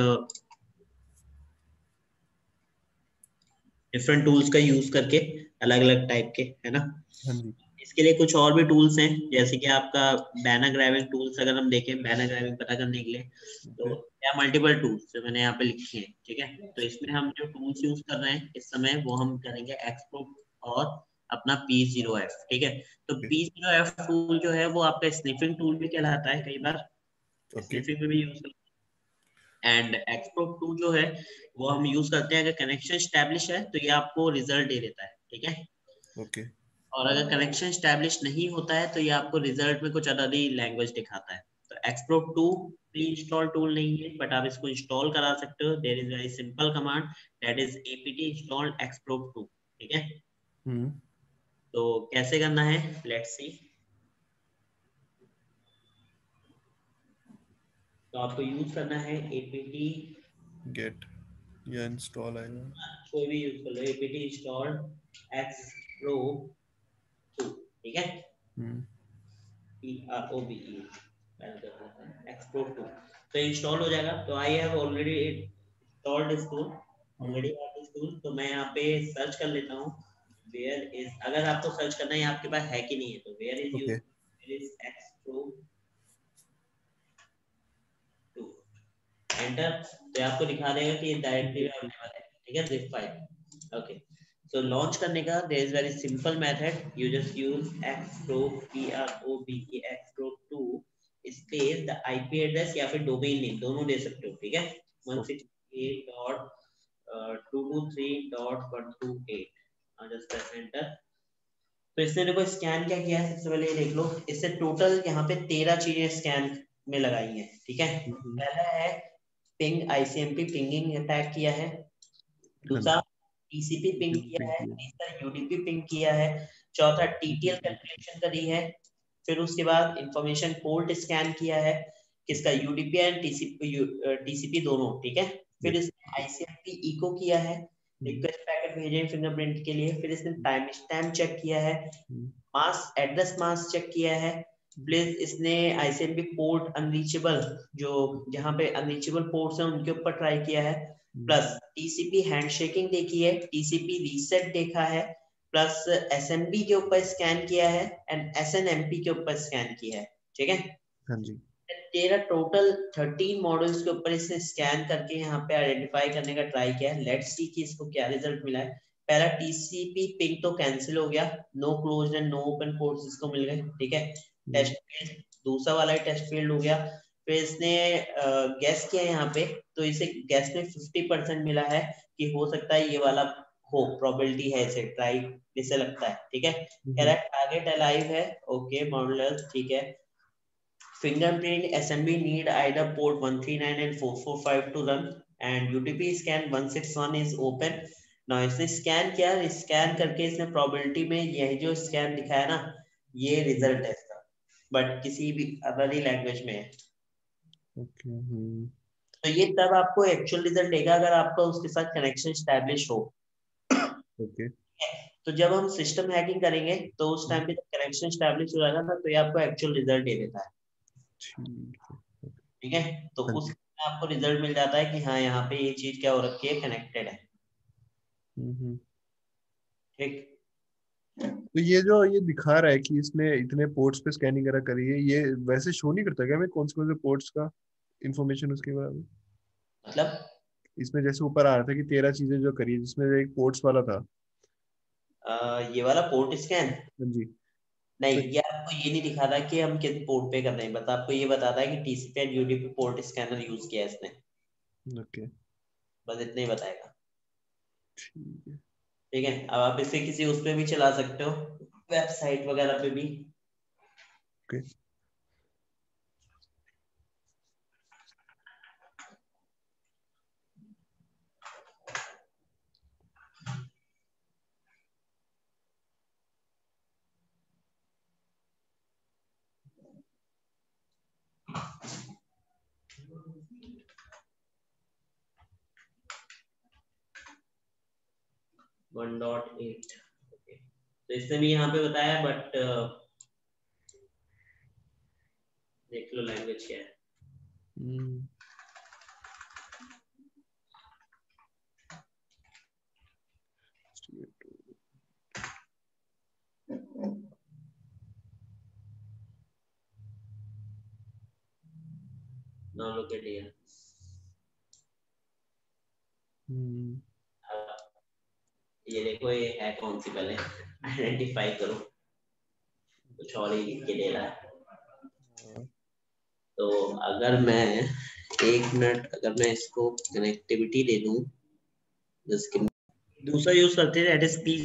डिफरेंट टूल्स का यूज करके, अलग अलग टाइप के, है ना। हाँ जी। इसके लिए कुछ और भी टूल्स हैं, जैसे कि आपका बैनर ग्राबिंग टूल्स, अगर हम देखें बैनर ग्राबिंग पता करने के लिए, तो ओके क्या मल्टीपल टूल्स जो मैंने यहाँ पे लिखे हैं, ठीक है। तो इसमें हम जो टूल्स यूज कर रहे हैं इस समय वो हम करेंगे एक्सप्रोब और अपना पी जीरो एफ, ठीक है। तो okay P zero F tool जो है वो आपका स्निफिंग टूल भी कहलाता है, कई बार ओके स्निफिंग में भी यूज करते हैं। एंड एक्सप्रोब टू जो है वो हम यूज करते हैं अगर कनेक्शन स्टैब्लिश है तो ये आपको रिजल्ट दे देता है, ठीक है। ओके और अगर कनेक्शन स्टैब्लिश नहीं होता है तो ये आपको रिजल्ट में कुछ अदर ही लैंग्वेज दिखाता है। तो Xprobe two pre install tool नहीं है, बट आप इसको इंस्टॉल करा सकते हो। There is very simple command, that is APT install Xprobe two, ठीक है। हम्म तो कैसे करना है, लेट्स सी। तो आपको यूज करना है एपीटी, गेट या इंस्टॉल आएगा। कोई भी यूज कर लो, एपीटी इंस्टॉल एक्सप्रोब टू, ठीक है। Hmm P R O B E Xprobe two, तो इंस्टॉल हो जाएगा। तो I have already installed this tool, hmm already have this tool. तो मैं यहाँ पे सर्च कर लेता हूँ, वेयर इज, अगर आपको सर्च करना है आपके पास है कि नहीं है, तो where is you, okay where is Xprobe two, enter. तो आपको दिखा देगा कि डायरेक्टरी में अवेलेबल है, ठीक है, zip file, okay. So launch करने का there is very simple method, you just use xprobe p r o b e xprobe two space the I P address या फिर domain name दोनों दे सकते हो, ठीक है। one sixty-eight dot two two three dot one two eight, now just press enter। तो इसने देखो स्कैन क्या किया है, सबसे पहले ये देख लो, इससे टोटल यहाँ पे तेरह चीजें स्कैन में लगाई हैं, ठीक है। पहला है पिंग, आईसीएमपी पिंगिंग अटैक किया है, दूसरा टीसीपी पिंग किया है, तीसरा यूडीपी पिंग किया है, चौथा टीटीएल कैलकुलेशन करी है, फिर उसके बाद इंफॉर्मेशन पोर्ट स्कैन किया है, किसका, यूडीपी एंड टीसीपी, टीसीपी दोनों, ठीक है। फिर इसने आईसीएमपी इको किया है, रिक्वेस्ट पैकेट भेजे फिंगरप्रिंट के लिए, फिर इसने टाइम स्टैम्प चेक किया है, मास्क एड्रेस मास्क चेक किया है, प्लस इसने आईसीएमपी पोर्ट अनरीचेबल, जो जहां पे अनरीचेबल पोर्ट्स हैं उनके ऊपर ट्राई किया है, प्लस टीसीपी हैंडशेकिंग देखी है, टीसीपी रीसेट देखा है, प्लस एसएमबी के ऊपर स्कैन किया है एंड एसएनएमपी के ऊपर स्कैन किया है, ठीक है। हाँ जी। तेरह टोटल थर्टीन मॉडल्स के ऊपर इसने स्कैन करके यहाँ पे आइडेंटिफाई करने का ट्राई किया है। लेट्स सी कि इसको क्या रिजल्ट मिला है। पहला टीसीपी पिंग तो कैंसिल हो गया, no closed and no open ports इसको मिल गए, ठीक है। टेस्ट फील्ड, दूसरा वाला टेस्ट फील्ड हो गया। फिर इसने गैस किया यहाँ पे, तो इसे गैस में फिफ्टी परसेंट मिला है कि हो सकता है ये वाला हो, प्रोबेबिलिटी है इसे ट्राई, इसे लगता है, ठीक है। कह रहा है टारगेट अलाइव है, ओके मॉडल, ठीक है। Fingerprint S M B need either port one three nine and four four five to run and U T P scan one six one is open. Now इसने scan किया, scan करके इसने probability में यही जो scan दिखाया ना, ये रिजल्ट है इसका, बट किसी भी अदर ही लैंग्वेज में है। ओके हम्म तो ये तब आपको एक्चुअल रिजल्ट देगा अगर आपका उसके साथ कनेक्शन एस्टैब्लिश हो। ओके तो जब हम सिस्टम हैकिंग करेंगे तो उस टाइम पे जब कनेक्शन एस्टैब्लिश हो जाएगा ना, तो ये आपको एक्चुअल रिजल्ट दे देता है, ठीक है। तो उस आपको रिजल्ट मिल जाता है कि हाँ यहाँ पे ये चीज क्या हो रखी है, कनेक्टेड है, ठीक। तो ये जो ये दिखा रहा है कि इसने इतने पोर्ट्स पे स्कैनिंग करा करी है, ये वैसे शो नहीं करता क्या हमें कौन से कौन से पोर्ट्स का इंफॉर्मेशन उसके बारे में? मतलब इसमें जैसे ऊपर आ रहा था कि तेरह चीजें जो करी है, जिसमें एक पोर्ट्स वाला था। आ, ये वाला पोर्ट स्कैन जी। नहीं, ये आपको ये नहीं दिखाता कि हम किस पोर्ट पे कर रहे हैं, बस आपको ये बताता है कि TCP and UDP port scanner use किया है इसने, ओके बस इतना ही बताएगा, ठीक है। ठीक है। अब आप इसे किसी उस पे भी चला सकते हो, वेबसाइट वगैरह पे भी। Okay one dot eight, okay. तो इसने भी यहाँ पे बताया, बट देख लो लैंग्वेज क्या है। Hmm now look at here, ये देखो ये है कौन सी, पहले आइडेंटिफाई करो, कुछ और ही लिख के दे रहा है। तो अगर मैं एक मिनट, अगर मैं इसको कनेक्टिविटी दे दूं, जिसके दूसरा यूज करते हैं, that is P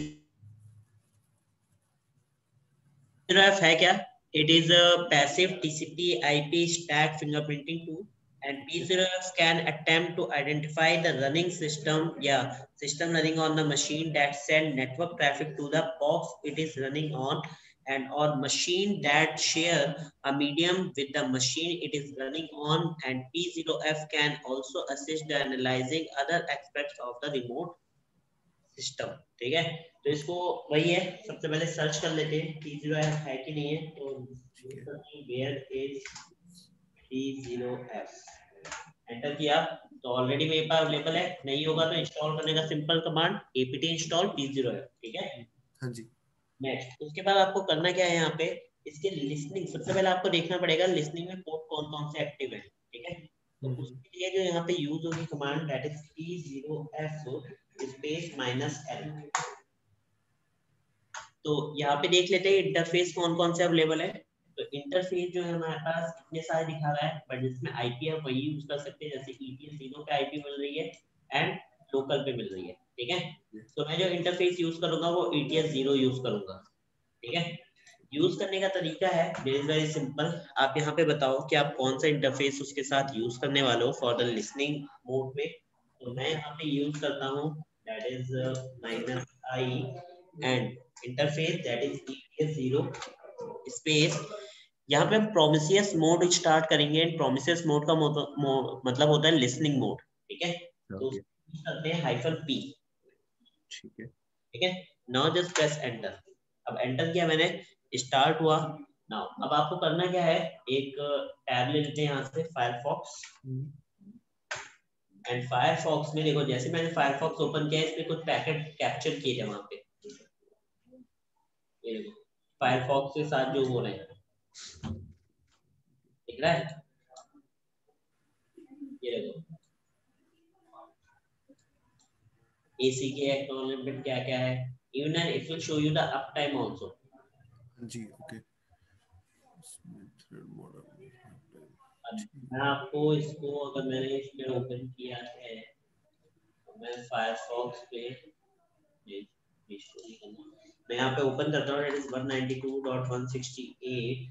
zero F है क्या? It is a passive TCP IP stack fingerprinting tool and P zero F can attempt to identify the running system, yeah, system running on the machine that send network traffic to the box it is running on, and or machine that share a medium with the machine it is running on, and P zero F can also assist the analyzing other aspects of the remote system, ठीक है। तो इसको वही है, सबसे पहले search कर लेते हैं P zero F है कि नहीं है, तो where is P zero F, enter किया तो ऑलरेडी मेरे पास अवेलेबल है, नहीं होगा तो इंस्टॉल करने का simple command apt install p zero f, ठीक है। हाँ जी। नेक्स्ट, उसके बाद आपको करना क्या है, यहाँ पे इसके लिसनिंग, सबसे पहले आपको देखना पड़ेगा लिसनिंग में पोर्ट कौन कौन से एक्टिव है, ठीक है। तो उसके लिए जो यहाँ पे यूज होगी command, that is p zero f space minus l। तो यहाँ पे देख लेते हैं इंटरफेस कौन कौन से अवेलेबल है। तो इंटरफेस जो है हमारे पास इतने सारे दिखा रहा है, बट जिसमें आईपी आप वही यूज कर सकते हैं, जैसे ईटीएस जीरो पे आईपी मिल रही है एंड लोकल पे मिल रही है, ठीक है। तो मैं जो इंटरफेस यूज करूंगा वो ईटीएस जीरो यूज करूंगा, ठीक है। यूज करने का तरीका है वेरी वेरी सिंपल। आप यहाँ पे बताओ कि आप कौन सा इंटरफेस उसके साथ यूज करने वाले हो फॉर द लिसनिंग मोड में। तो मैं यहाँ पे यूज करता हूँ that is minus I and interface that is EPS zero space. यहाँ पे हम प्रोमिसियस मोड स्टार्ट करेंगे एंड प्रोमिसियस मोड का मतलब होता है लिसनिंग मोड। ठीक है, तो करते हैं हाइफन पी। ठीक है ठीक है, नाउ जस्ट प्रेस एंटर। अब एंटर किया मैंने, स्टार्ट हुआ। नाउ अब आपको करना क्या है, एक टैब ले लेते हैं यहाँ से फायरफॉक्स। एंड फायरफॉक्स में देखो जैसे मैंने फायरफॉक्स ओपन किया इसमें कुछ पैकेट कैप्चर किए थे वहां पे। ये देखो फायरफॉक्स के साथ जो हो रहे हैं दिख रहा है, ये देखो एसी के एक्नॉलेजमेंट क्या क्या है, even and it will show you the uptime also. जी ओके। मैं आपको इसको अगर मैंने इसमें ओपन किया है तो मैं फायरफॉक्स पे मैं यहाँ पे ओपन करता हूँ, it is one ninety two dot one sixty eight.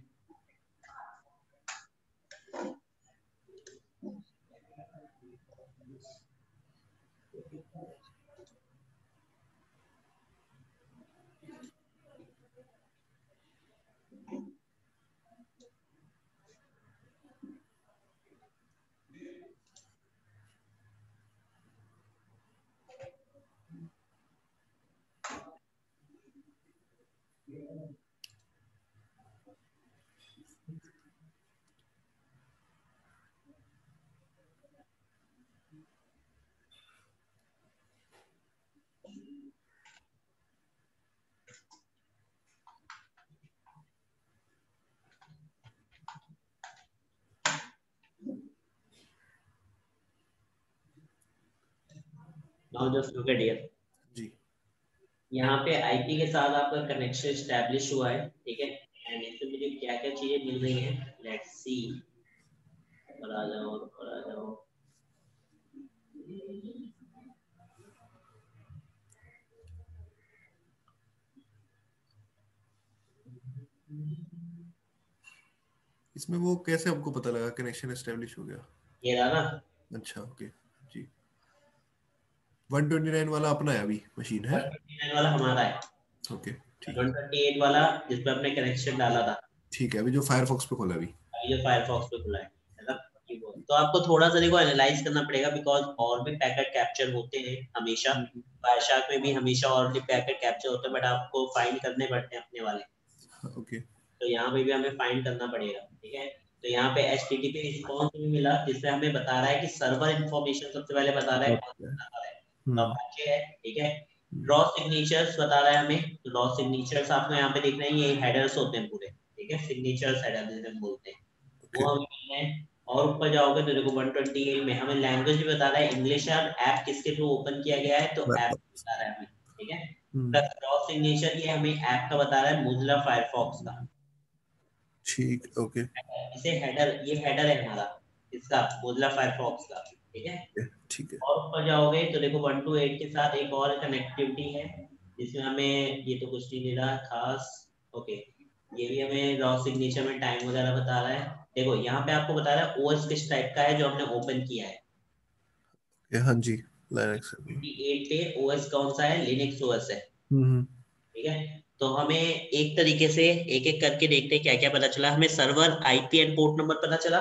Now just look at here. जी यहाँ पे आईपी के साथ आपका कनेक्शन एस्टैब्लिश हुआ है। ठीक है, एंड इसमें मुझे क्या क्या चीजें मिल रही हैं, लेट्स सी। ऊपर आ जाओ, ऊपर आ जाओ। इसमें वो कैसे आपको पता लगा कनेक्शन एस्टेब्लिश हो गया? ये रहा ना, अच्छा ओके जी। वन ट्वेंटी नाइन वाला अपना है अभी मशीन है? वन ट्वेंटी नाइन वाला हमारा है। ओके ठीक है वन थर्टी एट वाला जिस पे आपने कनेक्शन डाला था, ठीक है। अभी जो फायरफॉक्स पे खोला अभी। ये फायरफॉक्स पे खुला है मतलब ये वो। तो आपको थोड़ा सा देखो एनालाइज करना पड़ेगा बिकॉज और भी पैकेट कैप्चर होते हैं हमेशा। वायरशार्क में भी हमेशा और भी पैकेट कैप्चर होते हैं, बट आपको फाइंड करने पड़ते हैं अपने वाले। ओके तो यहाँ पे भी हमें फाइंड करना पड़ेगा। ठीक है, तो यहाँ पे H T T P response भी मिला जिसमें हमें बता रहा है कि सर्वर इंफॉर्मेशन सबसे पहले बता रहा है कौन सा सर्वर है, तो हम्म अपाचे है। ठीक है, ड्रॉ सिग्नेचर्स बता रहा है हमें, तो ड्रॉ सिग्नेचर्स आपको यहाँ पे देखना है, ये हेडर्स होते हैं पूरे। ठीक है, सिग्नेचर्स हेडर जिसे हम बोलते हैं वो ओके हमें मिलना है। और ऊपर जाओगे तो देखो वन ट्वेंटी एट में हमें लैंग्वेज भी बता रहा है इंग्लिश है, ऐप किसके थ्रू ओपन किया गया है तो ऐप बता रहा है हमें। ठीक है, प्लस ड्रॉ सिग्नेचर ये हमें ऐप का बता रहा है मोजिला फायरफॉक्स का। ठीक ओके इसे हेडर, ये हेडर है हमारा इसका मोजिला फायरफॉक्स का। ठीक है, ठीक है और ऊपर जाओगे तो देखो वन टू एट के साथ एक और कनेक्टिविटी है जिसमें हमें ये तो कुछ नहीं दे रहा खास। ओके, ये भी हमें रॉ सिग्नेचर में टाइम वगैरह बता रहा है। देखो यहाँ पे आपको बता रहा है ओएस किस टाइप का है जो हमने ओपन किया है। ओके हाँ जी लाइनक्स है। अट्ठाईस पे ओएस कौन सा है, लिनक्स ओएस है। हम्म ठीक है, तो हमें एक तरीके से एक एक करके देखते हैं क्या क्या पता चला। हमें server IP and port number पता चला।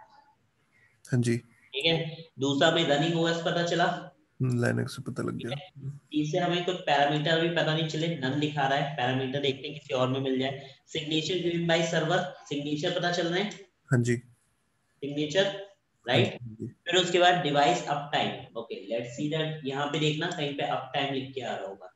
हाँ जी ठीक है, दूसरा हमें रनिंग ओएस पता चला। लाइनक्स से पता लग ठीक गया। है, तीसरे हमें कुछ पैरामीटर भी पता नहीं चले, नन दिखा रहा है, पैरामीटर देखते हैं किसी और में मिल जाए। Signature given by server, signature पता चल रहे हैं, हाँ जी सिग्नेचर हाँ जी राइट। हाँ जी फिर उसके बाद device uptime. Okay let's see that, यहाँ पे देखना कहीं पे अप टाइम लिख के आ रहा होगा।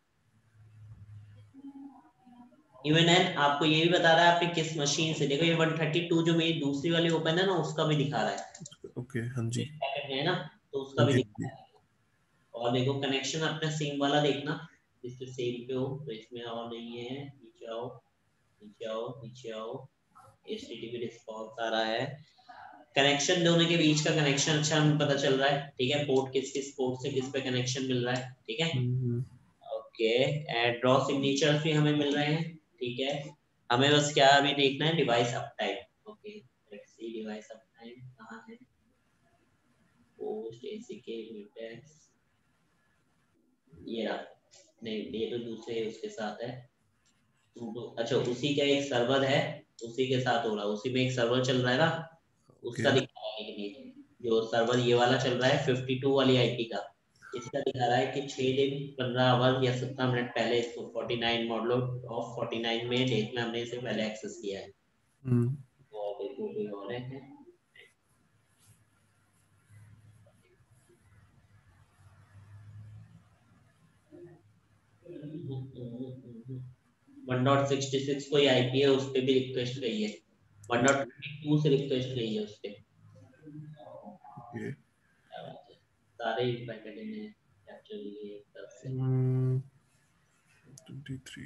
इवन एंड आपको ये भी बता रहा है आपने किस मशीन से, देखो ये वन थर्टी टू जो मेरी दूसरी वाली ओपन है ना उसका भी दिखा रहा है, ओके हाँ जी है ना, तो उसका हाँ भी जी दिखा रहा है। और देखो कनेक्शन अपना सेम वाला देखना, जिसपे सेम पे हो, तो इसमें और नहीं है। नीचे आओ, नीचे आओ, नीचे आओ, एचटीटीपी रिस्पांस आ रहा है। कनेक्शन दोनों के बीच का कनेक्शन अच्छा हमें पता चल रहा है। ठीक है, पोर्ट किस किस पोर्ट से किस पे कनेक्शन मिल रहा है। ठीक है, hmm okay, and raw signatures भी हमें मिल रहे हैं। ठीक है, हमें बस क्या अभी देखना है, device uptime. Okay let's see device uptime कहाँ है, पोस्ट एसीके म्यूटेक्स, ये रहा। नहीं ये तो दूसरे उसके साथ है, अच्छा उसी का एक सर्वर है, उसी के साथ हो रहा है, उसी में एक सर्वर चल रहा है ना, उसका okay. दिखा रहा है कि नहीं, जो सर्वर ये वाला चल रहा है बावन वाली आईपी का, इसका दिखा रहा है कि छह दिन पंद्रह आवर या सत्रह मिनट पहले इसको उनचास मॉडल ऑफ उनचास में डेट में हमने इसे पहले एक्सेस किया है। hmm. तो अब इसको कोई और है वन डॉट सिक्सटी सिक्स कोई आईपी है, उस पे भी रिक्वेस्ट गई है, वन डॉट ट्वेंटी टू से रिक्वेस्ट गई है उस पे। okay. सारे पैकेट ने कैप्चर लिए तरफ से। hmm. twenty-three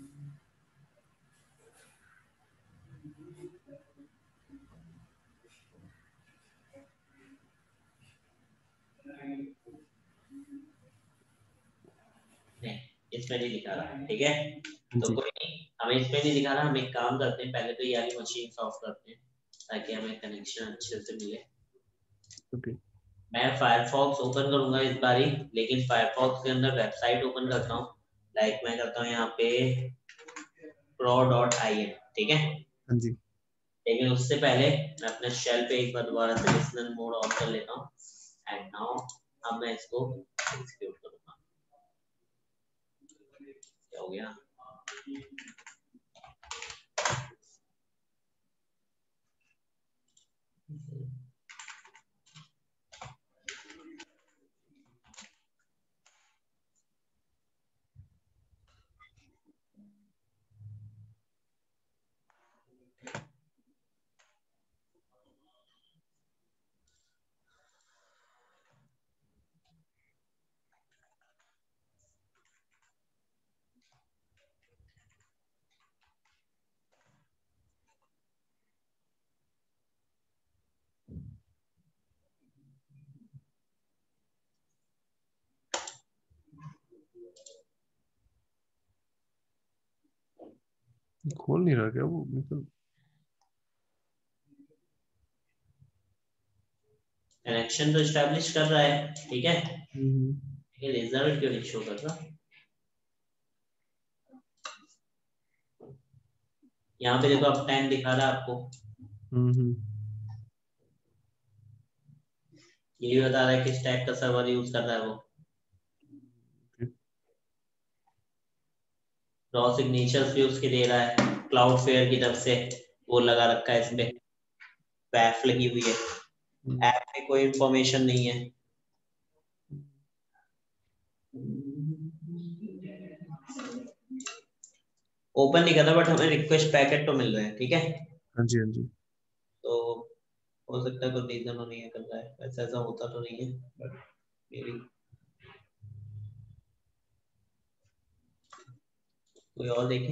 नहीं इसमें नहीं दिखा रहा, ठीक है तो कोई नहीं, हमें इसमें नहीं दिखा रहा, हम एक काम करते हैं, पहले तो ये वाली मशीन ऑफ करते हैं ताकि हमें कनेक्शन अच्छे से मिले। okay. मैं फायरफॉक्स ओपन करूंगा इस बारी, लेकिन फायरफॉक्स के अंदर वेबसाइट ओपन करता हूँ, लाइक मैं करता हूँ यहाँ पे pro डॉट आई एन, ठीक है। हाँ जी। लेकिन उससे पहले मैं अपने शेल पे एक बार दोबारा से लिसनर मोड ऑन कर लेता हूँ, एंड नाउ अब मैं इसको एग्जीक्यूट करूंगा। क्या हो गया, खोल नहीं रहा क्या वो, मतलब कनेक्शन तो एस्टैब्लिश कर रहा है, ठीक है, हम्म ये रिजल्ट क्यों नहीं शो कर रहा। यहाँ पे देखो अब टाइम दिखा रहा है आपको, हम्म ये भी बता रहा है किस टाइप का सर्वर यूज कर रहा है वो। रॉ सिग्नेचर्स भी उसके दे रहा है, क्लाउड फेयर की तरफ से वो लगा रखा है, इस पे पैफ लगी हुई है, ऐप में कोई इंफॉर्मेशन नहीं है। ओपन नहीं करता बट हमें रिक्वेस्ट पैकेट तो मिल रहे हैं, ठीक है। हाँ जी हाँ जी। तो हो सकता है कोई रीजन हो नहीं है कर रहा है, वैसे ऐसा होता तो नहीं है बट मेरी कोई और देखें।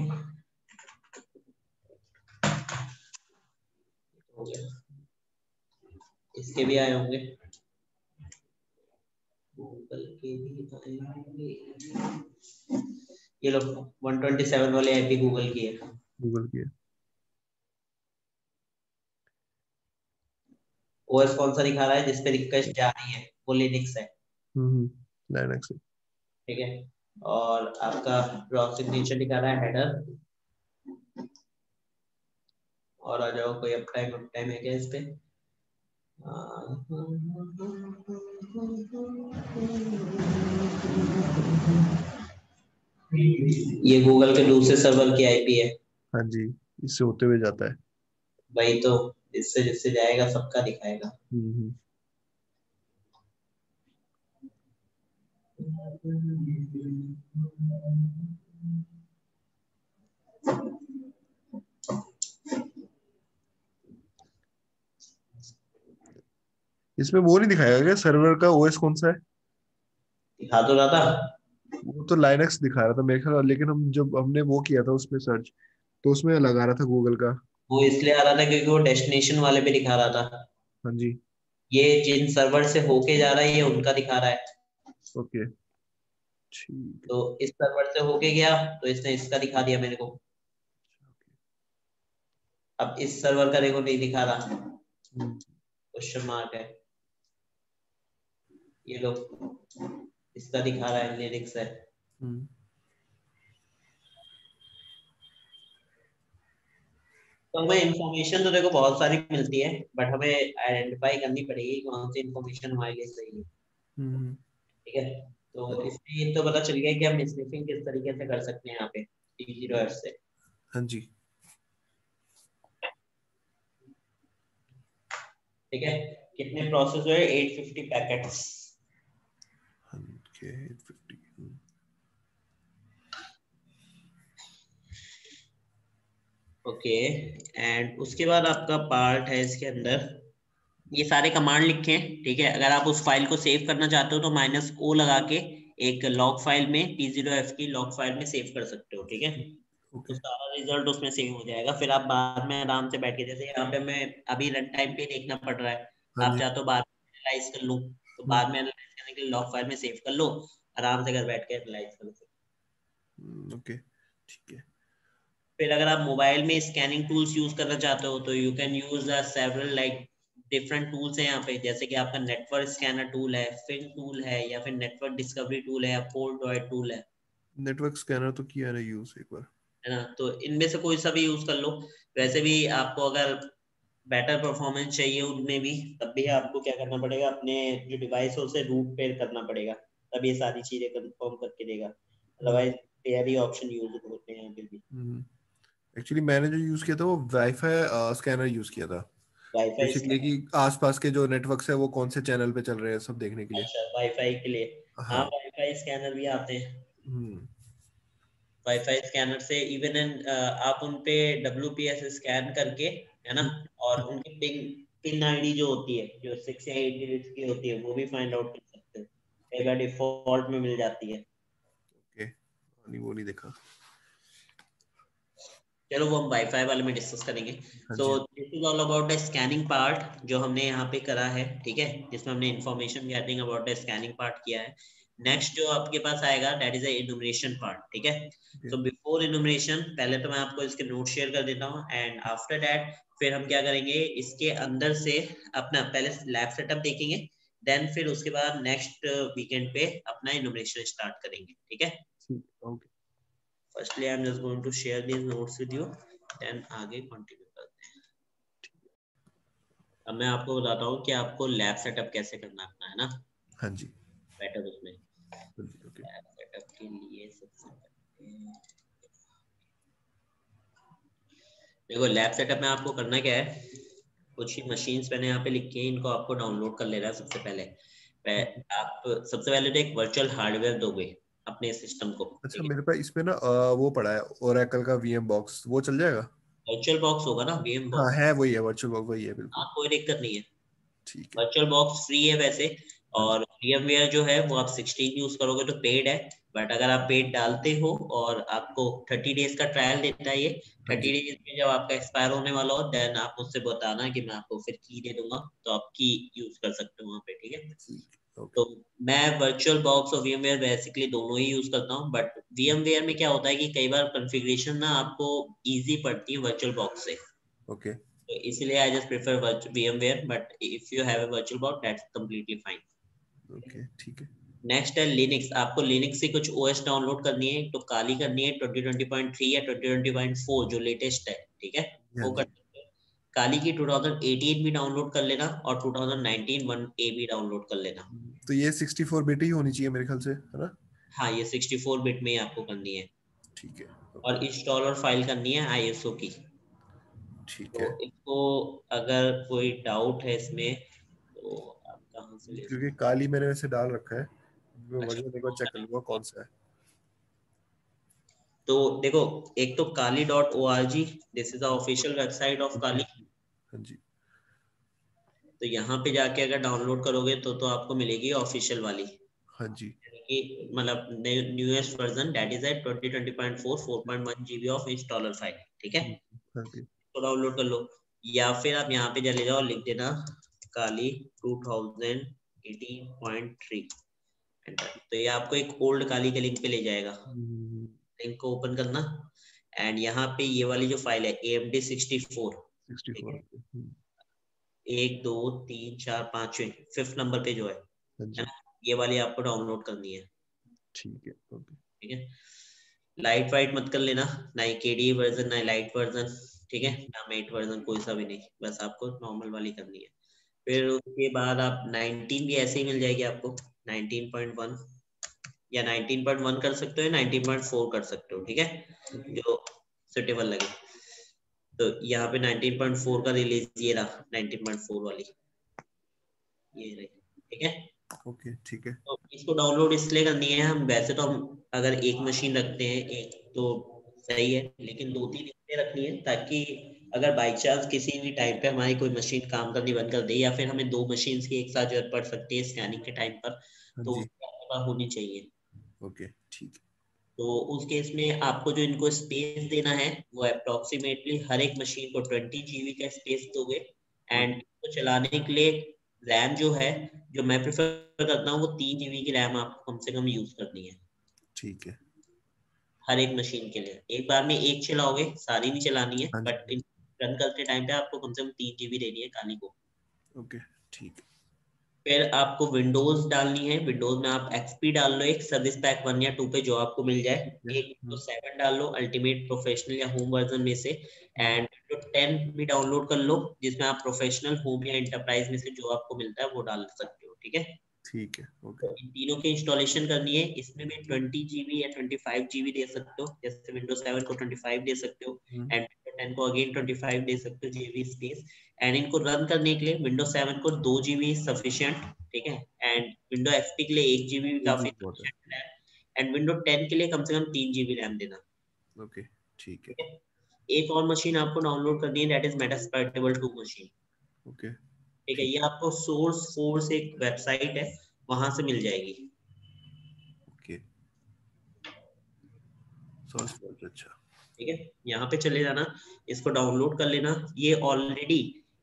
हो गया, इसके भी आए होंगे, गूगल के भी आए होंगे। ये लो वन ट्वेंटी सेवन वाले आईपी गूगल की है, गूगल की है। ओएस कौन सा दिखा रहा है जिसपे रिक्वेस्ट जा रही है, वो लिनक्स है, हम्म लाइनक्स है। ठीक है। और आपका रॉ सिग्नेचर दिखा रहा है हेडर, और आ जाओ कोई अप टाइम अप टाइम है क्या इस पे, ये गूगल के दूसरे सर्वर की आईपी है। हाँ जी, इससे होते हुए जाता है। वही तो, इससे जिससे जाएगा सबका दिखाएगा। हम्म इसमें वो नहीं दिखाएगा क्या सर्वर का ओएस कौन सा है? दिखा तो रहा था, वो तो लाइनक्स दिखा रहा था मेरे ख्याल, लेकिन हम जब हमने वो किया था उसमें सर्च, तो उसमें लगा रहा था गूगल का। वो इसलिए आ रहा था क्योंकि वो डेस्टिनेशन वाले पे दिखा रहा था, हाँ जी। ये जिन सर्वर से होके जा रहा है ये उनका दिखा रहा है। ओके ठीक है। तो इस सर्वर से होके गया तो इसने इसका दिखा दिया मेरे को, अब इस सर्वर का देखो नहीं दिखा रहा, क्वेश्चन मार्क है, ये लो इसका दिखा रहा है, लिरिक्स है। तो हमें इंफॉर्मेशन तो देखो बहुत सारी मिलती है, बट हमें आइडेंटिफाई करनी पड़ेगी कौन सी इंफॉर्मेशन हमारे लिए सही है, ठीक है। तो इसमें तो पता चल गया कि हम स्निफिंग किस तरीके से कर सकते हैं यहाँ पे टी ज़ीरो एफ से। हाँ जी, ठीक है। कितने प्रोसेस हुए? आठ सौ पचास पैकेट्स। ओके, आठ सौ पचास। ओके, एंड उसके बाद आपका पार्ट है इसके अंदर, ये सारे कमांड लिखे हैं, ठीक है। अगर आप उस फाइल को सेव करना चाहते हो तो माइनस ओ लगा के एक लॉग फाइल में टी ज़ीरो एफ की लॉग फाइल में सेव कर सकते हो, ठीक है। तो ओके, सारा रिजल्ट उसमें सेव हो जाएगा, फिर आप बाद में आराम से बैठ के, जैसे यहाँ पे मैं अभी रन टाइम पे देखना पड़ रहा है, हाँ आप जी, चाहो तो बाद में एनालाइज कर लूँ, तो बाद में एनालाइज करने के लिए लॉग फाइल में सेव कर लो, आराम से घर बैठ के एनालाइज कर लो। ओके, ठीक है। फिर अगर आप मोबाइल में स्कैनिंग टूल्स यूज करना चाहते हो तो you can use several like different tools हैं यहाँ पे, जैसे कि आपका नेटवर्क स्कैनर टूल है, फिन टूल है, या फिर नेटवर्क डिस्कवरी टूल है, या पोर्ट ड्रॉइड टूल है नेटवर्क स्कैनर तो किया ना यूज एक बार, है ना। तो इनमें से कोई सा भी यूज कर लो। वैसे भी आपको अगर बेटर परफॉर्मेंस चाहिए उनमें भी, तब भी आपको क्या करना पड़ेगा, अपने जो डिवाइस है उसे रूट पेयर करना पड़ेगा, तब ये सारी चीजें कंफर्म करके देगा, अदरवाइज पेयर ही ऑप्शन यूज होते हैं यहाँ पे भी। एक्चुअली मैंने जो यूज किया था वो वाईफाई स्कैनर यूज किया था, वाईफाई बेसिकली कि स्कैनर, आसपास के जो नेटवर्क्स है वो कौन से चैनल पे चल रहे हैं सब देखने के लिए। अच्छा वाईफाई के लिए, हाँ हाँ। वाईफाई स्कैनर भी आते हैं। हम्म। वाईफाई स्कैनर से इवन एन आप उन पे डब्ल्यू पी एस स्कैन करके, है ना, और उनकी पिन पिन आईडी जो होती है, जो सिक्स या एट डिजिट की होती है, वो भी फाइंड आउट कर सकते हो, कई बार डिफॉल्ट में मिल जाती है। ओके, नहीं वो नहीं देखा। चलो वो हम वाईफाई वाले में डिस्कस करेंगे। हाँ सो जी। This is all about the scanning part जो हमने यहाँ पे करा है, ठीक है, जिसमें हमने information gathering about the scanning part किया है। नेक्स्ट जो आपके पास आएगा दैट इज इनुमरेशन पार्ट, ठीक है। ओके, सो बिफोर इनुमरेशन, पहले तो मैं आपको इसके नोट शेयर कर देता हूँ, एंड आफ्टर दैट फिर हम क्या करेंगे, इसके अंदर से अपना पहले लैब सेटअप देखेंगे, देन फिर उसके बाद नेक्स्ट वीकेंड पे अपना इनुमरेशन स्टार्ट करेंगे, ठीक है। Okay, Firstly, I'm just going to share these notes with you, then आगे कंटिन्यू करते हैं। अब मैं आपको बताता हूँ कि आपको लैब सेटअप कैसे करना है अपना, है ना, हाँ जी, बेटर उसमें। हाँ जी, ओके। लैब सेटअप के लिए सबसे पहले देखो, लैब सेटअप में आपको करना क्या है, कुछ ही मशीन्स मैंने यहाँ पे लिखी हैं, इनको आपको डाउनलोड कर लेना है सबसे पहले। आप सबसे पहले तो एक वर्चुअल हार्डवेयर दोगे अपने सिस्टम को, अच्छा, ठीक है। मेरे पास इसमें ना अ, वो पड़ा है ओरेकल का वीएम बॉक्स, वो चल जाएगा? वर्चुअल बॉक्स होगा ना, वीएम हाँ बॉक्स, है, वही है वर्चुअल बॉक्स, वही है बिल्कुल। हाँ कोई दिक्कत नहीं है। ठीक है। वर्चुअल बॉक्स फ्री है वैसे, हाँ जी। और VMware जो है वो आप सिक्सटीन यूज करोगे तो पेड है, बट अगर आप पेड डालते हो और आपको थर्टी डेज का ट्रायल देता है, ये हाँ थर्टी जी। डेज में जब आपका एक्सपायर होने वाला हो, देन आप मुझसे बताना कि मैं आपको फिर की दे दूंगा, तो आप की यूज कर सकते हो वहाँ पे, ठीक है। ठीक, ओके। तो मैं वर्चुअल बॉक्स और VMware बेसिकली दोनों ही यूज करता हूँ, बट VMware में क्या होता है कि कई बार कॉन्फ़िगरेशन ना आपको इजी पड़ती है वर्चुअल बॉक्स से, ओके, तो इसलिए I just prefer VMware, but if you have a virtual box that's completely fine. Okay, ठीक है। नेक्स्ट है लिनक्स, आपको लिनक्स से कुछ ओएस डाउनलोड करनी है, तो काली करनी है ट्वेंटी ट्वेंटी पॉइंट थ्री या ट्वेंटी ट्वेंटी पॉइंट फोर जो लेटेस्ट है, ठीक है, हाँ वो कर जी। सकते हो। काली की ट्वेंटी एटीन भी डाउनलोड कर लेना, और ट्वेंटी नाइनटीन वन ए भी डाउनलोड कर लेना। तो ये सिक्सटी फोर बिट ही होनी चाहिए मेरे ख्याल से, है ना? हाँ ये सिक्सटी फोर बिट में ही आपको करनी है, ठीक है, ओके। और इंस्टॉलर फाइल करनी है आईएसओ की। ठीक तो है, इसको अगर कोई डाउट है इसमें तो आप कहाँ से ले क्योंकि सकते काली मैंने वैसे डाल रखा है, मैं हो। अच्छा, वर्जन एक बार चेक कर लूंगा कौन सा है। तो देखो, एक तो Kali dot O R G, this is the official website of Kali. हाँ जी। तो यहाँ पे जाके अगर डाउनलोड करोगे तो तो आपको मिलेगी ऑफिशियल वाली, हाँ जी। कि मतलब newest version that is at twenty twenty point four four point one GB of installer file, ठीक है। हाँ जी। तो डाउनलोड कर लो, या फिर आप यहाँ पे चले जाओ, लिख देना Kali two thousand eighteen point three, enter. तो ये आपको एक ओल्ड काली के लिंक पे ले जाएगा, लिंक को ओपन करना, एंड यहाँ पे ये वाली जो फाइल है A M D sixty four, sixty four. एक दो तीन चार पांच फिफ्थ नंबर पे जो है, है ना, ये वाली आपको डाउनलोड करनी है। ठीक है, ओके ठीक है, लाइट वाइट मत कर लेना, ना ही केडी वर्जन ना लाइट वर्जन, ठीक है, ना मेट वर्जन, कोई सा भी नहीं, बस आपको नॉर्मल वाली करनी है। फिर उसके बाद आप नाइनटीन भी ऐसे ही मिल जाएगी आपको, नाइनटीन पॉइंट वन या नाइनटीन पॉइंट वन कर सकते हो, नाइनटीन पॉइंट फोर कर सकते हो, ठीक है, जो सुटेबल लगे। तो यहाँ पे नाइनटीन पॉइंट फोर का रिलीज ये रहा, नाइनटीन पॉइंट फोर वाली ये रही, ठीक है। ओके ठीक है। तो इसको डाउनलोड इसलिए करनी है, हम वैसे तो हम अगर एक मशीन रखते हैं एक तो सही है, लेकिन दो तीन इसलिए रखनी है ताकि अगर बाई चांस किसी भी टाइम पे हमारी कोई मशीन काम करनी बंद कर दे, या फिर हमें दो मशीन की एक साथ जरूरत पड़ सकती है स्कैनिंग के टाइम पर, तो आपके पास होनी चाहिए। ओके ठीक है। तो उस केस में आपको जो इनको स्पेस देना है वो अप्रोक्सीमेटली हर एक मशीन को ट्वेंटी जीबी का स्पेस दोगे, एंड इसको चलाने के लिए रैम जो है, जो मैं प्रेफर करता हूँ, वो तीन जीबी की रैम आपको कम से कम यूज करनी है। ठीक है, हर एक मशीन के लिए एक बार में एक चलाओगे, सारी नहीं चलानी है, हाँ जी, बट रन करते टाइम पे आपको कम से कम तीन जीबी देनी है काली को। ओके ठीक है। फिर आपको विंडोज डालनी है, विंडोज में आप एक्सपी डाल लो एक सर्विस पैक वन या टू पे जो आपको मिल जाए, एक विंडोज सेवन डाल लो अल्टीमेट प्रोफेशनल या होम वर्जन में से, एंड विंडोज टेन भी डाउनलोड कर लो जिसमें आप प्रोफेशनल होम या एंटरप्राइज में से जो आपको मिलता है वो डाल सकते हो, ठीक है। ठीक है, ओके। तो इन तीनों की इंस्टॉलेशन करनी है, इसमें भी ट्वेंटी जीबी या ट्वेंटी फाइव जीबी दे सकते हो, जैसे विंडोज सेवन को ट्वेंटी फाइव दे सकते हो, एंड विंडोज टेन को अगेन ट्वेंटी फाइव दे सकते हो जीबी स्पेस, एंड इनको रन करने के लिए विंडोज सेवन को दो जीबी सफिशिएंट, ठीक है, एंड विंडो एक्सपी के लिए एक जीबी भी काफी सफिशिएंट है, एंड विंडोज टेन के लिए कम से कम तीन जीबी रैम देना। ओके ठीक है, ठीक है, एक और मशीन आपको डाउनलोड करनी है, that is Metasploitable two machine. Okay ठीक है, ये आपको सोर्स फोर्स एक वेबसाइट है, वहां से मिल जाएगी। ओके सोर्स कोड, अच्छा ठीक है, यहाँ पे चले जाना, इसको डाउनलोड कर लेना, ये ऑलरेडी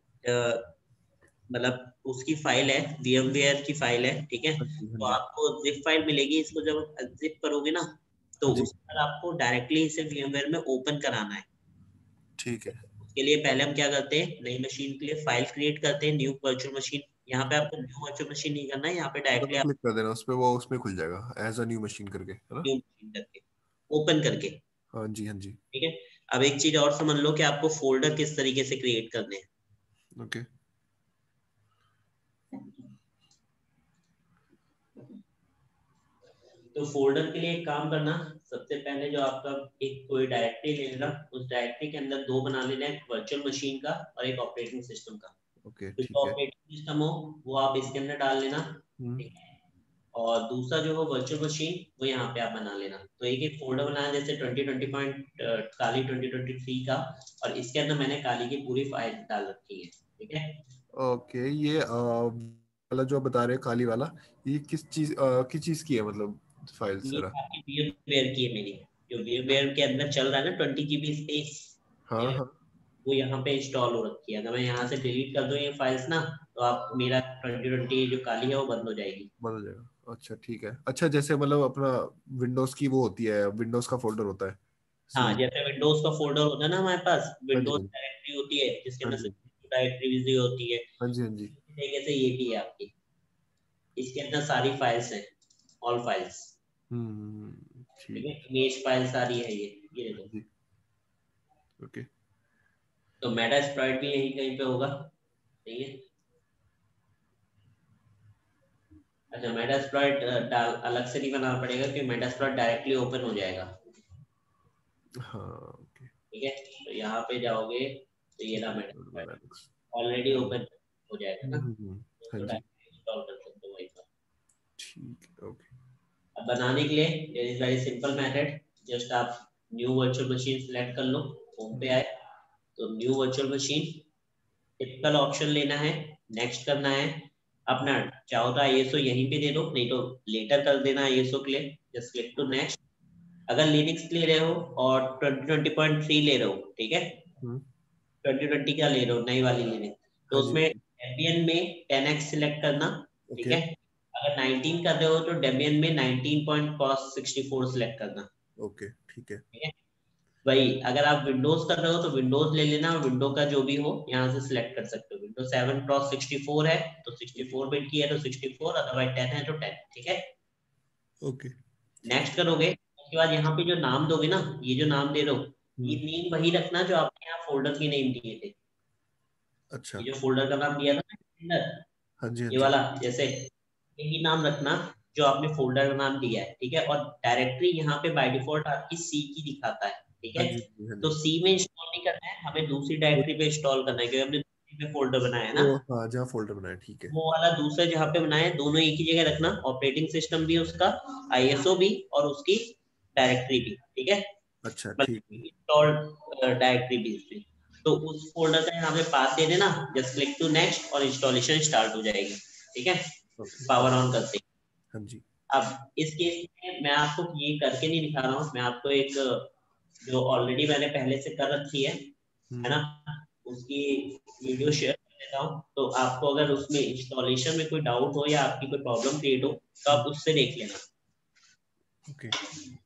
मतलब उसकी फाइल है, VMware की फाइल है, ठीक है। हाँ जी, हाँ तो जी, आपको जिप फाइल मिलेगी, इसको जब जिप करोगे ना, तो हाँ जी, उस पर आपको डायरेक्टली इसे VMware में ओपन कराना है। ठीक है। उसके लिए पहले हम क्या करते हैं, नई मशीन के लिए फाइल क्रिएट करते हैं, न्यू वर्चुअल मशीन। यहाँ पे आपको न्यू वर्चुअल मशीन नहीं करना है, यहाँ पे डायरेक्टली डबल आप क्लिक कर देना उस पे, वो उसमें खुल जाएगा एज अ न्यू मशीन करके, है ना? न्यू मशीन करके ओपन करके, हाँ जी, हाँ जी, ठीक है। अब एक चीज और समझ लो कि आपको फोल्डर किस तरीके से क्रिएट करने हैं। ओके तो फोल्डर के लिए एक काम करना, सबसे पहले जो आपका एक कोई डायरेक्टरी ले लेना, उस डायरेक्टरी के अंदर दो बना लेना, एक वर्चुअल मशीन का और एक ऑपरेटिंग सिस्टम का। ओके तो ठीक जो है। ऑपरेटिंग सिस्टम हो वो आप इसके अंदर डाल लेना, हम्म ठीक है, और दूसरा जो हो वर्चुअल मशीन वो यहाँ पे आप बना लेना। तो एक एक फोल्डर बनाया, जैसे twenty twenty point Kali twenty twenty three का, और इसके अंदर मैंने काली की पूरी फाइल डाल रखी है, ठीक है। ओके, ये अ, वाला जो आप बता रहे हैं काली वाला, ये किस चीज अ, किस चीज की है, मतलब फाइल ये सारा? आपकी VMware की है मेरी, जो VMware के अंदर चल रहा है ना ट्वेंटी जीबी स्पेस, हाँ हाँ, वो यहाँ पे इंस्टॉल हो रखी है। अगर मैं यहाँ से डिलीट कर दूं ये फाइल्स ना, तो आप मेरा ट्वेंटी ट्वेंटी जो काली है वो बंद हो जाएगी। बन जाएगा, अच्छा ठीक है। अच्छा, जैसे मतलब अपना विंडोज की वो होती है, विंडोज का फोल्डर होता है, हाँ, सी। जैसे विंडोज का फोल्डर होता है ना हमारे पास, हाँ जी, विंडोज हाँ जी, डायरेक्टरी होती है जिसके हाँ अंदर जी, डायरेक्टरी भी होती है, हाँ जी, हाँ जी, इसी तरीके से ये भी है आपकी, इसके अंदर सारी फाइल्स हैं, ऑल फाइल्स, हम्म ठीक ठीक है, है, इमेज फाइल सारी है ये ये हाँ देखो। जी, ओके तो मेटास्प्लॉइट भी यही कहीं पे होगा, ठीक है। अच्छा, मेटास्प्लॉइट डाल अलग से नहीं बनाना पड़ेगा, क्योंकि मेटास्प्लॉइट डायरेक्टली ओपन हो जाएगा, हाँ, ओके ठीक है। तो यहाँ पे जाओगे तो ये ना Metasploit Linux, already hmm open हो जाएगा ना, हम्म, हम्म, तो हाँ उसको जी, डायरेक्टली इंस्टॉल कर सकते हो वहीं पर। ठीक है, ओके अब बनाने के लिए it is very simple method, just आप न्यू वर्चुअल मशीन सिलेक्ट कर लो, होम पे आए तो new virtual machine, typical option लेना है, नेक्स्ट करना है अपना, चाहो तो आईएसओ यहीं पे दे दो, नहीं तो लेटर कर देना आईएसओ के लिए, जस्ट क्लिक टू नेक्स्ट। अगर लिनक्स ले रहे हो और ट्वेंटी ट्वेंटी पॉइंट थ्री ले रहे हो, ठीक है, हम्म, ट्वेंटी ट्वेंटी का ले रहे हो नई वाली लिनक्स, तो हाँ जी, उसमें डेबियन में टेन एक्स सिलेक्ट करना, ठीक ओके है। अगर नाइनटीन कर रहे हो तो डेबियन में nineteen point sixty four select करना, ओके ठीक है, ठीक है। वही अगर आप विंडोज कर रहे हो तो विंडोज ले लेना, विंडो का जो भी हो यहाँ से सिलेक्ट कर सकते हो। Windows seven cross sixty four है तो सिक्सटी फोर बिट की है तो सिक्सटी फोर, अदरवाइज टेन है तो टेन। ठीक है, ओके। नेक्स्ट करोगे, उसके बाद यहाँ पे जो नाम दोगे ना, ये जो नाम दे रहे हो, ये हम्म, नेम वही रखना जो आपने यहाँ फोल्डर की नेम दिए थे। अच्छा। ये जो फोल्डर का नाम दिया था ना अंदर, हाँ जी हाँ ये जी। वाला, जैसे यही नाम रखना जो आपने फोल्डर का नाम दिया है। ठीक है, और डायरेक्टरी यहाँ पे बाय डिफॉल्ट आपकी सी की दिखाता है। ठीक हाँ है, जी हाँ तो जी। सी में इंस्टॉल नहीं करना है, हमें दूसरी डायरेक्टरी पे इंस्टॉल करना है, क्योंकि हमने दूसरी पे फोल्डर बनाया है ना। वो हाँ, जहाँ फोल्डर बनाया, ठीक है। वो वाला दूसरा जहाँ पे बनाया है, दोनों एक ही जगह रखना, ऑपरेटिंग सिस्टम भी उसका, आईएसओ भी, और उसकी डायरेक्टरी भी। ठीक है, अच्छा ठीक है। इंस्टॉल्ड डायरेक्टरी भी उसकी। तो उस फोल्डर का यहाँ पे पाथ दे देना, जस्ट क्लिक टू नेक्स्ट और इंस्टॉलेशन स्टार्ट हो जाएगी। ठीक है, ओके। पावर ऑन करते ही। हाँ जी। अब इस केस में मैं आपको ये करके नहीं दिखा रहा हूँ, मैं आपको एक जो ऑलरेडी मैंने पहले से कर रखी है है हम्म, ना, उसकी वीडियो शेयर कर देता हूँ। तो आपको अगर उसमें इंस्टॉलेशन में कोई डाउट हो या आपकी कोई प्रॉब्लम क्रिएट हो तो आप उससे देख लेना। ओके।